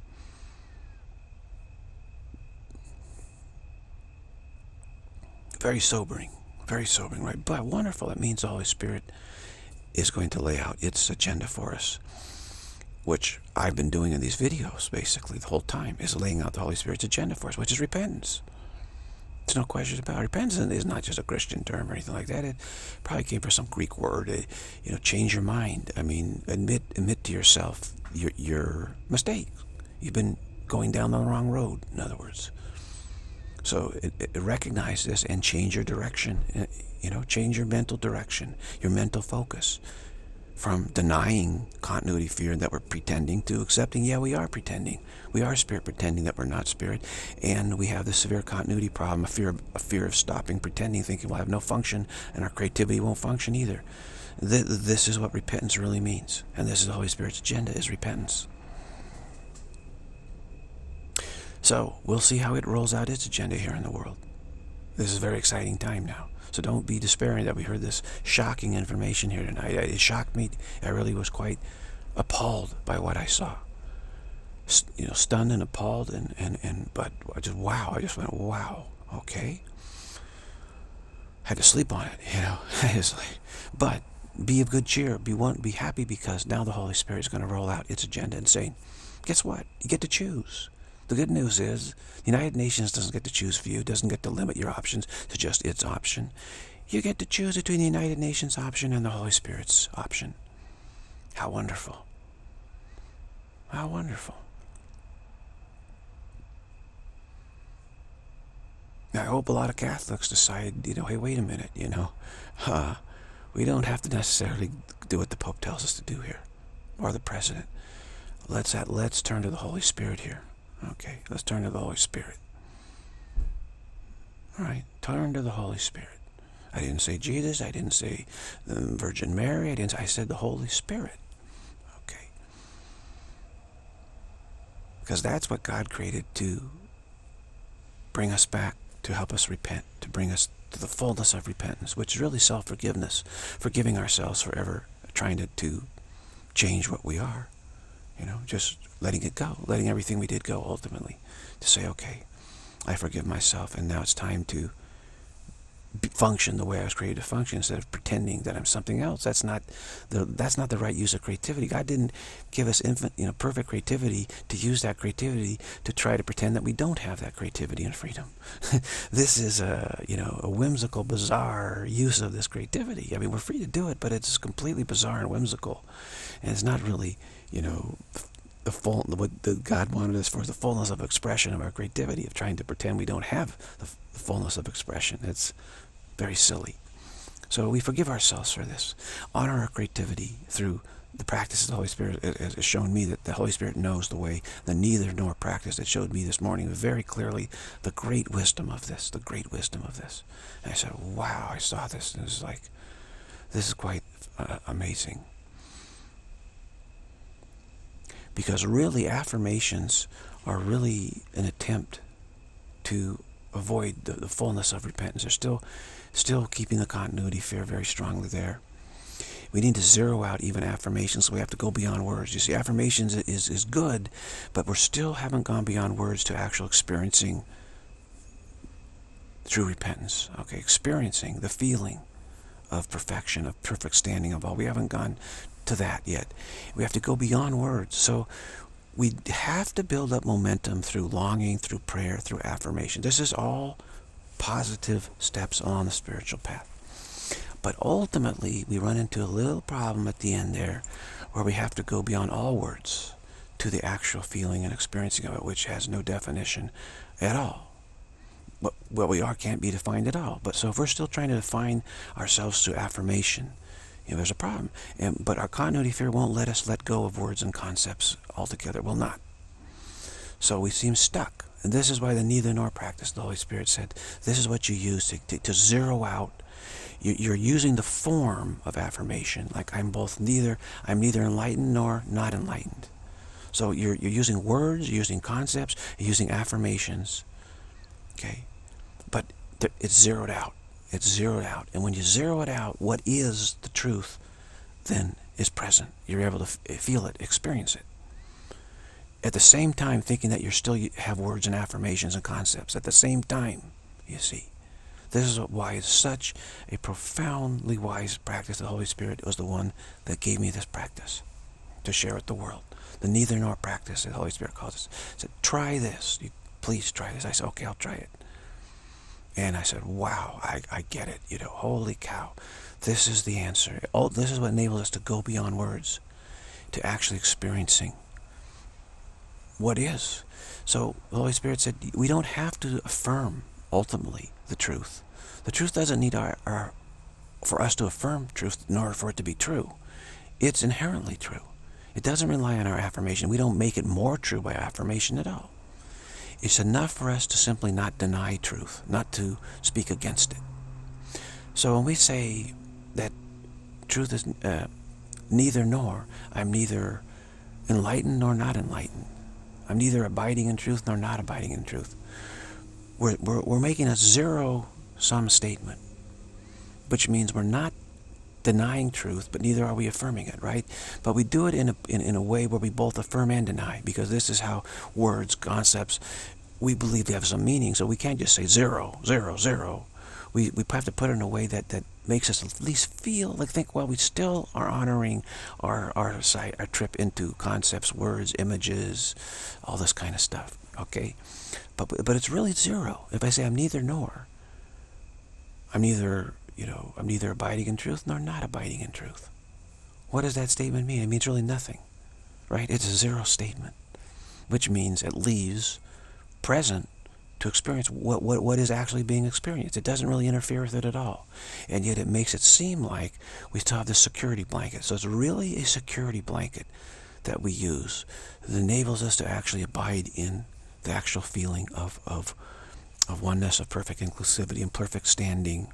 Very sobering, very sobering, right? But wonderful. That means the Holy Spirit is going to lay out its agenda for us, which I've been doing in these videos basically the whole time, is laying out the Holy Spirit's agenda for us, which is repentance. There's no question about it. Repentance is not just a Christian term or anything like that. It probably came from some Greek word. It, you know, change your mind. I mean, admit admit to yourself your your mistake. You've been going down the wrong road, in other words. So it, it, recognize this and change your direction. You know, change your mental direction, your mental focus, from denying continuity fear that we're pretending to accepting, yeah, we are pretending. We are spirit pretending that we're not spirit. And we have this severe continuity problem, a fear, a fear of stopping pretending, thinking we'll have no function and our creativity won't function either. Th this is what repentance really means. And this is the Holy Spirit's agenda, is repentance. So we'll see how it rolls out its agenda here in the world. This is a very exciting time now. So don't be despairing that we heard this shocking information here tonight. It shocked me. I really was quite appalled by what I saw. You know, stunned and appalled, and, and, and but I just, wow, I just went, wow, okay. Had to sleep on it, you know. It's like, but be of good cheer, be one, be happy, because now the Holy Spirit is going to roll out its agenda and say, guess what? You get to choose. The good news is the United Nations doesn't get to choose for you, doesn't get to limit your options to just its option. You get to choose between the United Nations option and the Holy Spirit's option. How wonderful. How wonderful. Now, I hope a lot of Catholics decide, you know, hey, wait a minute, you know, uh, we don't have to necessarily do what the Pope tells us to do here, or the President. Let's, at, let's turn to the Holy Spirit here. Okay, let's turn to the Holy Spirit. All right, turn to the Holy Spirit. I didn't say Jesus. I didn't say the Virgin Mary. I didn't. I said the Holy Spirit. Okay, because that's what God created to bring us back, to help us repent, to bring us to the fullness of repentance, which is really self-forgiveness, forgiving ourselves for ever trying to, to change what we are. You know, just letting it go, letting everything we did go ultimately, to say, okay, I forgive myself, and now it's time to function the way I was created to function, instead of pretending that I'm something else. That's not the that's not the right use of creativity. God didn't give us infant, you know, perfect creativity to use that creativity to try to pretend that we don't have that creativity and freedom. This is a, you know, a whimsical, bizarre use of this creativity. I mean, we're free to do it, but it's completely bizarre and whimsical, and it's not really, you know, the full, what the God wanted us for, is the fullness of expression of our creativity, of trying to pretend we don't have the, the fullness of expression. It's very silly. So we forgive ourselves for this. Honor our creativity through the practice of the Holy Spirit. It has shown me that the Holy Spirit knows the way, the neither nor practice. It showed me this morning very clearly the great wisdom of this, the great wisdom of this. And I said, wow, I saw this, and it was like, this is quite uh, amazing. Because really, affirmations are really an attempt to avoid the, the fullness of repentance. They're still, still keeping the continuity fear very strongly there. We need to zero out even affirmations, so we have to go beyond words. You see, affirmations is, is good, but we still haven't gone beyond words to actual experiencing true repentance. Okay, experiencing the feeling of perfection, of perfect standing of all. We haven't gone to that yet. We have to go beyond words. So we have to build up momentum through longing, through prayer, through affirmation. This is all positive steps on the spiritual path. But ultimately, we run into a little problem at the end there, where we have to go beyond all words to the actual feeling and experiencing of it, which has no definition at all. What, what we are can't be defined at all. But so if we're still trying to define ourselves through affirmation, you know, there's a problem. And, but our continuity fear won't let us let go of words and concepts altogether. It will not. So we seem stuck. And this is why the neither nor practice, the Holy Spirit said, this is what you use to, to, to zero out. You're using the form of affirmation, like I'm both neither, I'm neither enlightened nor not enlightened. So you're, you're using words, you're using concepts, you're using affirmations, okay? But it's zeroed out. It's zeroed out. And when you zero it out, what is the truth then is present. You're able to feel it, experience it. At the same time, thinking that you still have words and affirmations and concepts. At the same time, you see. This is why it's such a profoundly wise practice. The Holy Spirit was the one that gave me this practice to share with the world. The neither nor practice, the Holy Spirit calls it. He said, try this. You, please try this. I said, okay, I'll try it. And I said, wow, I, I get it. You know, holy cow. This is the answer. Oh, this is what enables us to go beyond words, to actually experiencing what is. So the Holy Spirit said, we don't have to affirm ultimately the truth. The truth doesn't need our, our for us to affirm truth in order for it to be true. It's inherently true. It doesn't rely on our affirmation. We don't make it more true by affirmation at all. It's enough for us to simply not deny truth, not to speak against it. So when we say that truth is uh, neither nor, I'm neither enlightened nor not enlightened. I'm neither abiding in truth nor not abiding in truth. We're, we're, we're making a zero-sum statement, which means we're not denying truth, but neither are we affirming it, right? But we do it in a, in, in a way where we both affirm and deny, because this is how words, concepts, we believe they have some meaning, so we can't just say zero, zero, zero. We, we have to put it in a way that, that makes us at least feel, like think, well, we still are honoring our, our, side, our trip into concepts, words, images, all this kind of stuff, okay? But, but it's really zero. If I say I'm neither nor, I'm neither, you know, I'm neither abiding in truth nor not abiding in truth. What does that statement mean? It means really nothing, right? It's a zero statement, which means it leaves present to experience what, what, what is actually being experienced. It doesn't really interfere with it at all. And yet it makes it seem like we still have this security blanket. So it's really a security blanket that we use that enables us to actually abide in the actual feeling of, of, of oneness, of perfect inclusivity and perfect standing,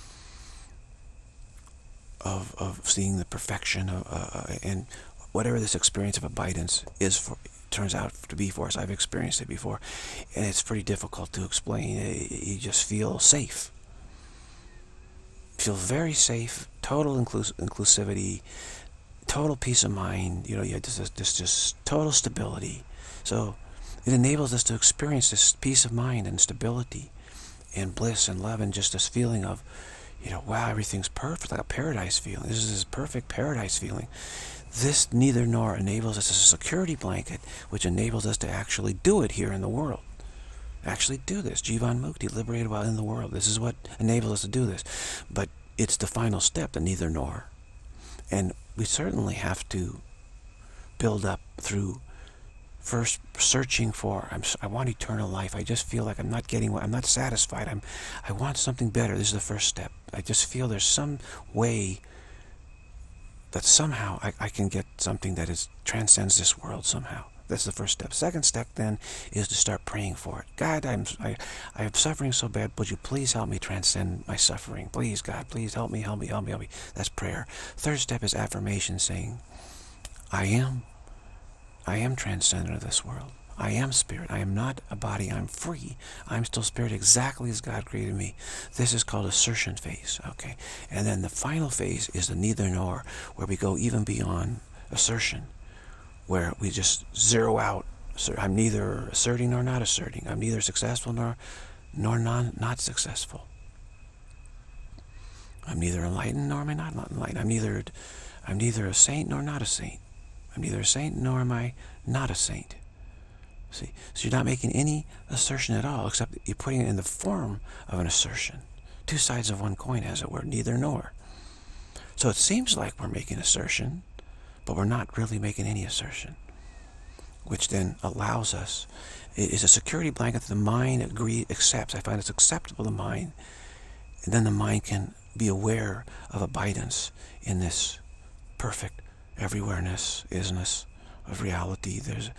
of, of seeing the perfection of, uh, and whatever this experience of abidance is for, turns out to be for us. I've experienced it before, and it's pretty difficult to explain. You just feel safe. Feel very safe, total inclus inclusivity, total peace of mind. You know, you have this, this just total stability. So it enables us to experience this peace of mind and stability and bliss and love and just this feeling of, you know, wow, everything's perfect, like a paradise feeling. This is this perfect paradise feeling. This neither nor enables us as a security blanket, which enables us to actually do it here in the world. Actually do this. Jivan Mukti, liberated while in the world. This is what enables us to do this. But it's the final step, the neither nor. And we certainly have to build up through first searching for, I'm, I want eternal life. I just feel like I'm not getting what, I'm not satisfied. I'm, I want something better. This is the first step. I just feel there's some way that somehow I, I can get something that is transcends this world somehow. That's the first step. Second step then is to start praying for it. God, I'm I, I am suffering so bad. Would you please help me transcend my suffering? Please, God, please help me, help me, help me, help me. That's prayer. Third step is affirmation, saying, I am. I am transcendent of this world. I am spirit. I am not a body. I'm free. I'm still spirit exactly as God created me. This is called assertion phase. Okay. And then the final phase is the neither nor, where we go even beyond assertion, where we just zero out. I'm neither asserting nor not asserting. I'm neither successful nor nor non, not successful. I'm neither enlightened nor am I not enlightened. I'm neither I'm neither a saint nor not a saint. I'm neither a saint nor am I not a saint. See, so you're not making any assertion at all, except you're putting it in the form of an assertion. Two sides of one coin, as it were, neither nor. So it seems like we're making assertion, but we're not really making any assertion, which then allows us, it is a security blanket that the mind agree, accepts. I find it's acceptable to the mind, and then the mind can be aware of abidance in this perfect everywhereness, isness of reality. There's,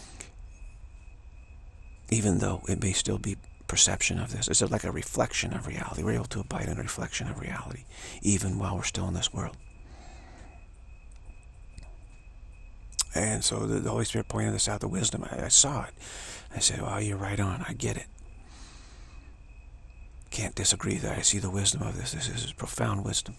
even though it may still be perception of this, it's like a reflection of reality. We're able to abide in a reflection of reality, even while we're still in this world. And so the, the Holy Spirit pointed this out, the wisdom. I, I saw it. I said, well, you're right on. I get it. Can't disagree that I see the wisdom of this. This is profound wisdom.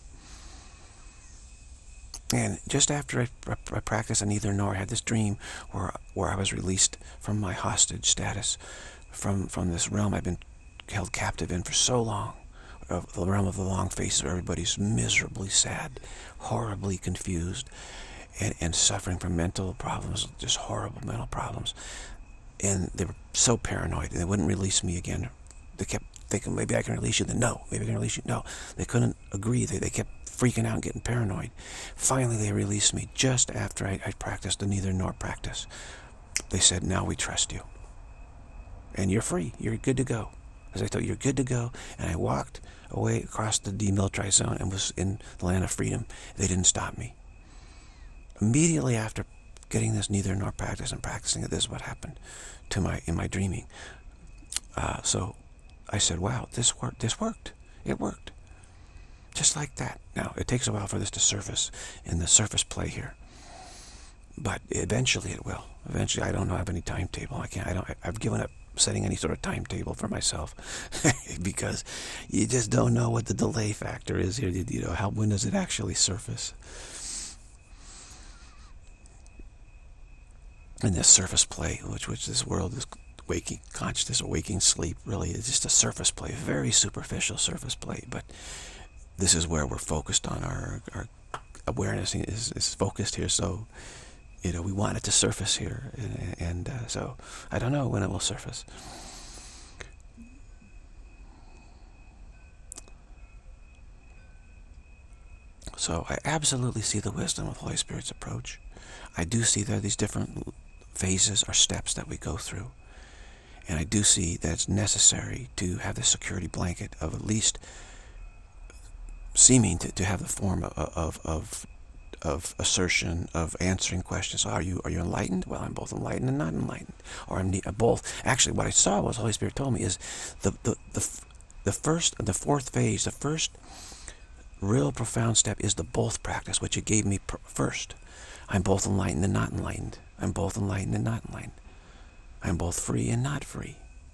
And just after I, I, I practiced a neither nor, I had this dream where where I was released from my hostage status, from from this realm I've been held captive in for so long, of the realm of the long faces, where everybody's miserably sad, horribly confused, and, and suffering from mental problems, just horrible mental problems. And they were so paranoid, and they wouldn't release me again. They kept thinking, maybe I can release you. Then no, maybe I can release you. No, they couldn't agree. They, they kept freaking out and getting paranoid. Finally, they released me just after I, I practiced the neither nor practice. They said, now we trust you. And you're free. You're good to go. As I thought, you're good to go. And I walked away across the demilitarized zone and was in the land of freedom. They didn't stop me. Immediately after getting this neither nor practice and practicing it, this is what happened to my in my dreaming. Uh, so I said, wow, this worked. This worked. It worked. Just like that. Now, it takes a while for this to surface in the surface play here. But eventually it will. Eventually, I don't have any timetable. I can't, I don't, I've given up setting any sort of timetable for myself because you just don't know what the delay factor is here. You know, how, when does it actually surface? And this surface play, which, which this world is waking, consciousness or waking sleep, really is just a surface play, very superficial surface play. But this is where we're focused on. Our, our awareness is, is focused here, so you know we want it to surface here, and, and uh, so I don't know when it will surface. So I absolutely see the wisdom of the Holy Spirit's approach. I do see that these different phases or steps that we go through, and I do see that it's necessary to have the security blanket of at least seeming to, to have the form of, of of of assertion, of answering questions. So are you are you enlightened? Well, I'm both enlightened and not enlightened, or I'm both. Actually, what I saw was the Holy Spirit told me is the the the the first, the fourth phase, the first real profound step is the both practice, which it gave me first. I'm both enlightened and not enlightened. I'm both enlightened and not enlightened. I'm both free and not free.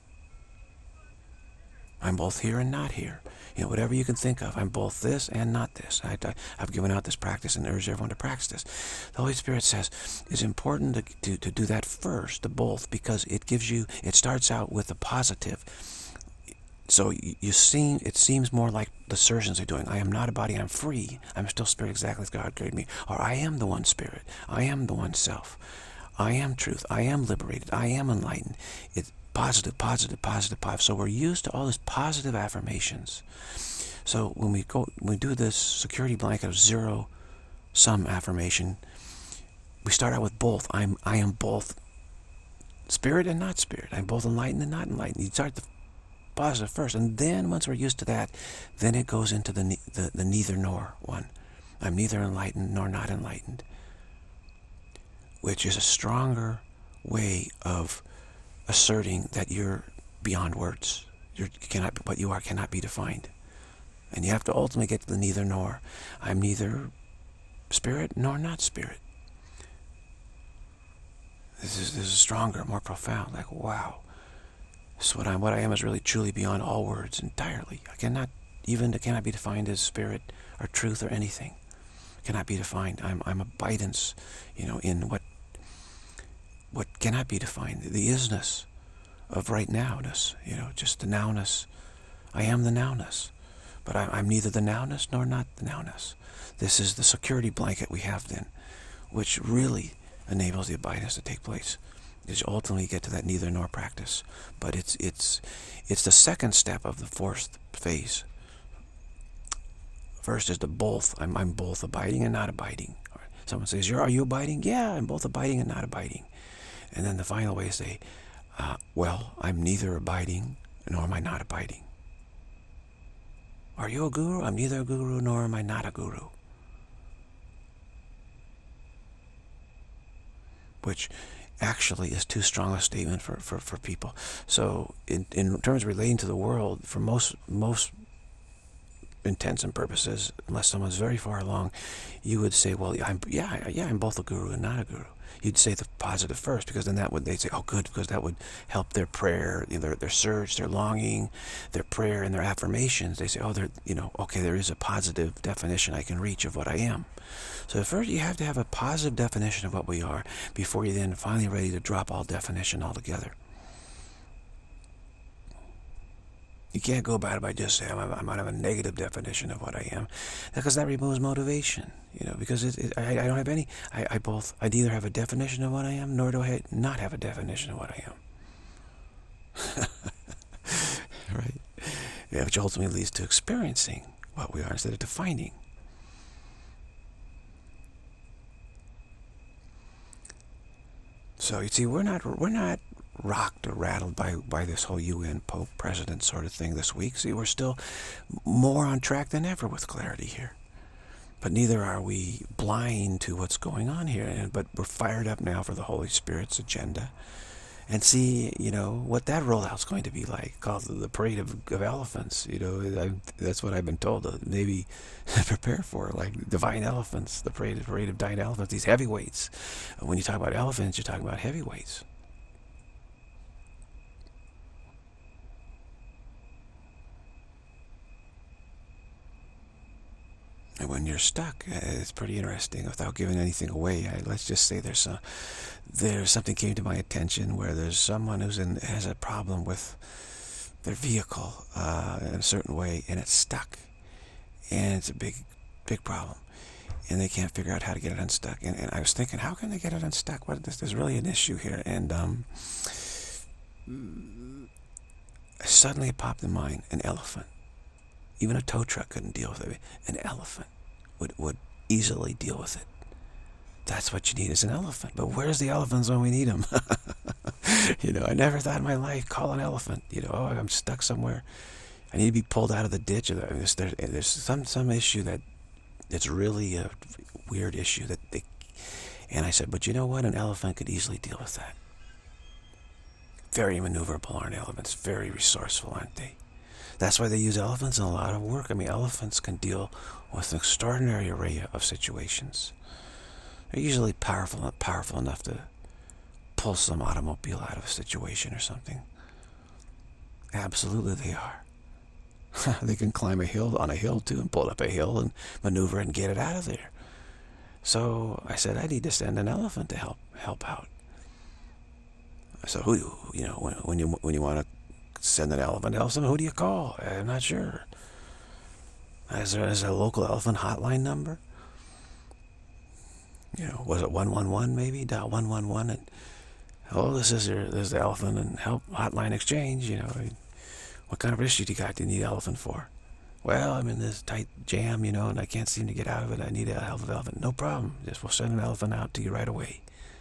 I'm both here and not here. You know, whatever you can think of. I'm both this and not this. I, I, I've given out this practice and urge everyone to practice this. The Holy Spirit says it's important to, to, to do that first, the both, because it gives you, it starts out with a positive. So you, you seem, it seems more like the assertions are doing. I am not a body, I'm free. I'm still spirit exactly as God created me. Or I am the one spirit. I am the one self. I am truth. I am liberated. I am enlightened. It's positive, positive, positive, positive. So we're used to all these positive affirmations. So when we go, when we do this security blanket of zero sum affirmation, we start out with both. I'm, I am both spirit and not spirit. I'm both enlightened and not enlightened. You start the positive first, and then once we're used to that, then it goes into the the, the neither nor one. I'm neither enlightened nor not enlightened, which is a stronger way of asserting that you're beyond words. You're, you cannot, what you are cannot be defined. And you have to ultimately get to the neither nor. I'm neither spirit nor not spirit. This is this is stronger, more profound. Like, wow, this is what I'm. What I am is really truly beyond all words entirely. I cannot even it cannot be defined as spirit or truth or anything. It cannot be defined. I'm I'm abidance, you know, in what what cannot be defined. The isness of right nowness, you know, just the nowness. I am the nowness, but I, I'm neither the nowness nor not the nowness. This is the security blanket we have then, which really enables the abidance to take place. Is ultimately get to that neither nor practice, but it's it's it's the second step of the fourth phase. First is the both. I'm I'm both abiding and not abiding. Someone says, "You're are you abiding?" Yeah, I'm both abiding and not abiding. And then the final way is say, uh, "Well, I'm neither abiding nor am I not abiding." Are you a guru? I'm neither a guru nor am I not a guru. Which actually is too strong a statement for, for, for people. So in, in terms of relating to the world, for most most intents and purposes, unless someone's very far along, you would say, well, I'm, yeah, yeah, I'm both a guru and not a guru. You'd say the positive first, because then that would, they'd say, oh, good, because that would help their prayer, you know, their, their search, their longing, their prayer, and their affirmations. They say, oh, they're, you know, okay, there is a positive definition I can reach of what I am. So first you have to have a positive definition of what we are before you're then finally ready to drop all definition altogether. You can't go about it by just saying, I might have a negative definition of what I am, because that removes motivation, you know, because it, it, I, I don't have any, I, I both, I neither have a definition of what I am, nor do I not have a definition of what I am. Right? Yeah, which ultimately leads to experiencing what we are instead of defining. So you see, we're not, we're not rocked or rattled by, by this whole U N Pope President sort of thing this week. See, we're still more on track than ever with clarity here. But neither are we blind to what's going on here. But we're fired up now for the Holy Spirit's agenda. And see, you know, what that rollout's going to be like, called the Parade of, of Elephants. You know, I, that's what I've been told to maybe prepare for, like divine elephants, the parade, parade of divine elephants, these heavyweights. When you talk about elephants, you're talking about heavyweights. And when you're stuck, it's pretty interesting. Without giving anything away, I, let's just say there's a, there's something came to my attention where there's someone who's in has a problem with their vehicle uh, in a certain way, and it's stuck, and it's a big, big problem, and they can't figure out how to get it unstuck. And, and I was thinking, how can they get it unstuck? What this? There's really an issue here, and um, suddenly it popped in mind: an elephant. Even a tow truck couldn't deal with it. An elephant would, would easily deal with it. That's what you need is an elephant. But where's the elephants when we need them? You know, I never thought in my life, call an elephant. You know, oh, I'm stuck somewhere. I need to be pulled out of the ditch. Or there's, there's some, some issue that it's really a weird issue. that they, And I said, but you know what? An elephant could easily deal with that. Very maneuverable, aren't elephants? Very resourceful, aren't they? That's why they use elephants in a lot of work. I mean, elephants can deal with an extraordinary array of situations. They're usually powerful, powerful enough to pull some automobile out of a situation or something. Absolutely they are. They can climb a hill, on a hill too, and pull up a hill and maneuver and get it out of there. So I said, I need to send an elephant to help help out. So who, you know, when, when you when you want to send an elephant to help someone, who do you call? I'm not sure. Is there, is there a local elephant hotline number? You know, was it one one one maybe? Dial one one one and, oh, this is your, this is the elephant and help hotline exchange, you know. What kind of issue do you got? Do you need elephant for? Well, I'm in this tight jam, you know, and I can't seem to get out of it. I need a help of elephant. No problem. Just we'll send an elephant out to you right away.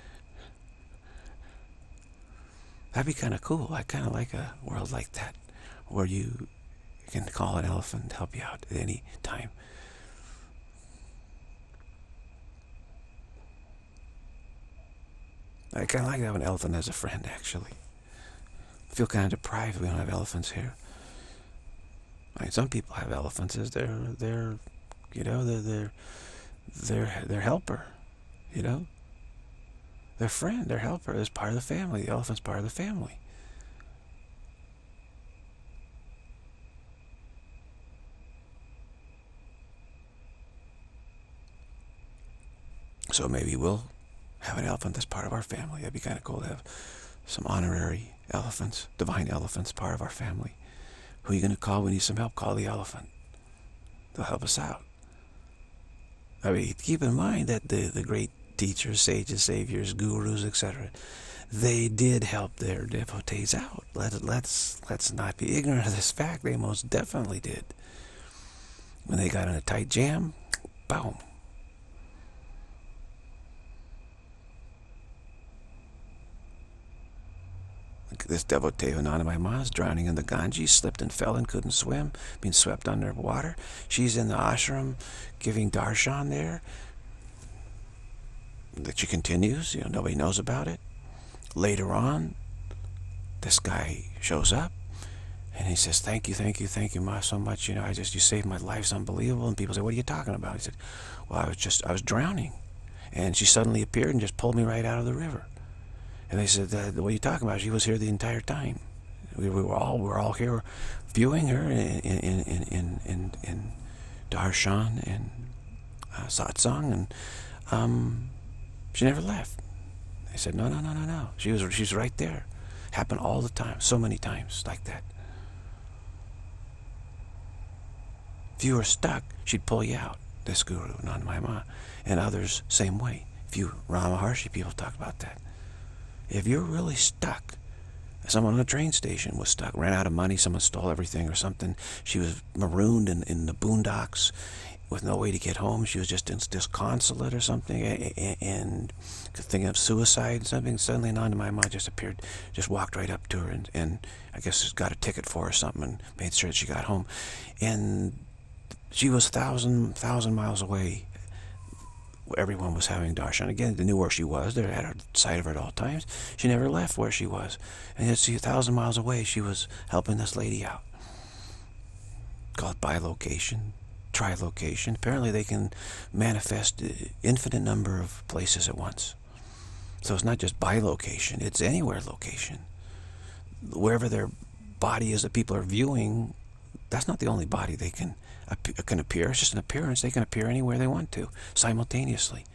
That'd be kind of cool. I kind of like a world like that, where you can call an elephant to help you out at any time. I kind of like to have an elephant as a friend, actually. I feel kind of deprived we don't have elephants here. I mean, some people have elephants as their, their, you know, their, their, their, their helper, you know. their friend, their helper, is part of the family. The elephant's part of the family. So maybe we'll have an elephant that's part of our family. That'd be kind of cool to have some honorary elephants, divine elephants, part of our family. Who are you going to call when you need some help? Call the elephant. They'll help us out. I mean, keep in mind that the, the great teachers, sages, saviors, gurus, et cetera, they did help their devotees out. Let, let's, let's not be ignorant of this fact. They most definitely did. When they got in a tight jam, boom. This devotee of Anandamayi Ma is drowning in the Ganges, slipped and fell and couldn't swim, being swept underwater. She's in the ashram giving darshan there. That she continues, you know, nobody knows about it. Later on, this guy shows up and he says, thank you, thank you, thank you, Ma, so much. You know, I just, you saved my life, it's unbelievable. And people say, what are you talking about? He said, well, I was just, I was drowning. And she suddenly appeared and just pulled me right out of the river. And they said, uh, what are you talking about? She was here the entire time. We, we were all we were all here viewing her in in in in, in, in darshan and uh, satsang, and um, she never left. They said, no, no, no, no, no. She was she's right there. Happened all the time, so many times like that. If you were stuck, she'd pull you out. This guru, Anandamayi Ma, and others same way. If you Rama Maharshi, people talk about that. If you're really stuck, someone on a train station was stuck, ran out of money, someone stole everything or something, she was marooned in, in the boondocks with no way to get home, she was just disconsolate or something, and, and thinking of suicide and something, suddenly Anandamayi Ma just appeared, just walked right up to her and, and I guess got a ticket for her or something and made sure that she got home. And she was a thousand, thousand miles away. Everyone was having darshan. Again, they knew where she was. They had her sight of her at all times. She never left where she was. And yet, see, a thousand miles away, she was helping this lady out. Called bilocation, trilocation. Apparently, they can manifest an infinite number of places at once. So it's not just bilocation. It's anywhere location. Wherever their body is that people are viewing, that's not the only body they can can appear. It's just an appearance. They can appear anywhere they want to, simultaneously.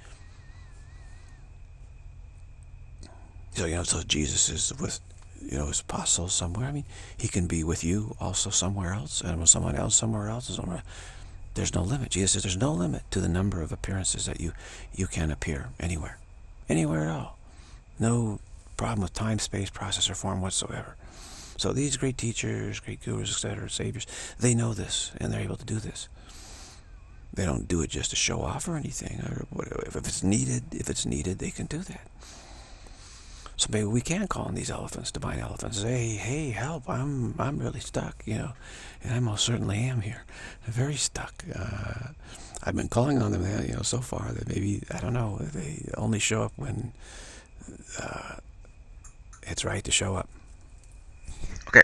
So, you know, so Jesus is with, you know, his apostles somewhere. I mean, he can be with you also somewhere else, and with someone else somewhere else. Somewhere. There's no limit. Jesus says there's no limit to the number of appearances that you, you can appear anywhere. Anywhere at all. No problem with time, space, process, or form whatsoever. So these great teachers, great gurus, et cetera, saviors, they know this, and they're able to do this. They don't do it just to show off or anything. Or whatever. If it's needed, if it's needed, they can do that. So maybe we can call on these elephants, divine elephants, say, hey, help, I'm I'm really stuck, you know, and I most certainly am here. I'm very stuck. Uh, I've been calling on them, you know, so far that maybe, I don't know, they only show up when uh, it's right to show up. Okay.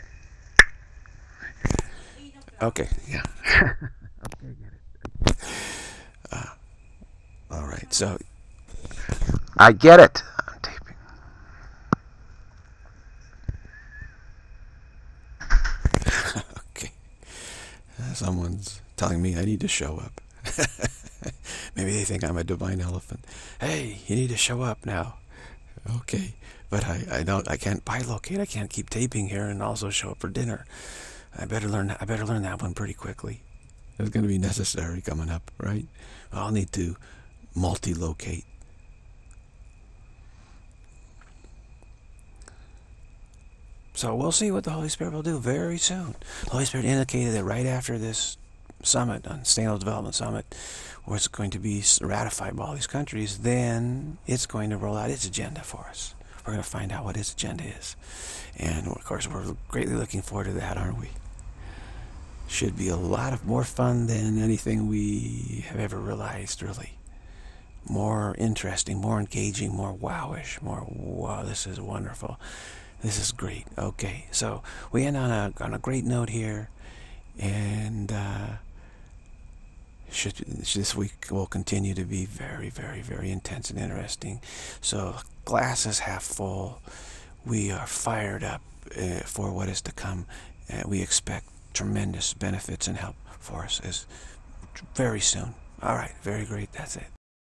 Okay, yeah. Okay, get it. Uh, all right, so I get it. I'm taping. Okay. Uh, someone's telling me I need to show up. Maybe they think I'm a divine elephant. Hey, you need to show up now. Okay. But I, I don't I can't bilocate. I can't keep taping here and also show up for dinner. I better learn I better learn that one pretty quickly. It's going to be necessary coming up, right? I'll need to multi-locate. So we'll see what the Holy Spirit will do very soon. The Holy Spirit indicated that right after this summit, on Sustainable Development Summit, where it's going to be ratified by all these countries, then it's going to roll out its agenda for us. We're going to find out what his agenda is. And, of course, we're greatly looking forward to that, aren't we? Should be a lot of more fun than anything we have ever realized, really. More interesting, more engaging, more wowish, more, wow, this is wonderful. This is great. Okay, so we end on a, on a great note here. And uh, should, this week will continue to be very, very, very intense and interesting. So glass is half full. We are fired up uh, for what is to come. Uh, we expect tremendous benefits and help for us as very soon. All right, very great. That's it.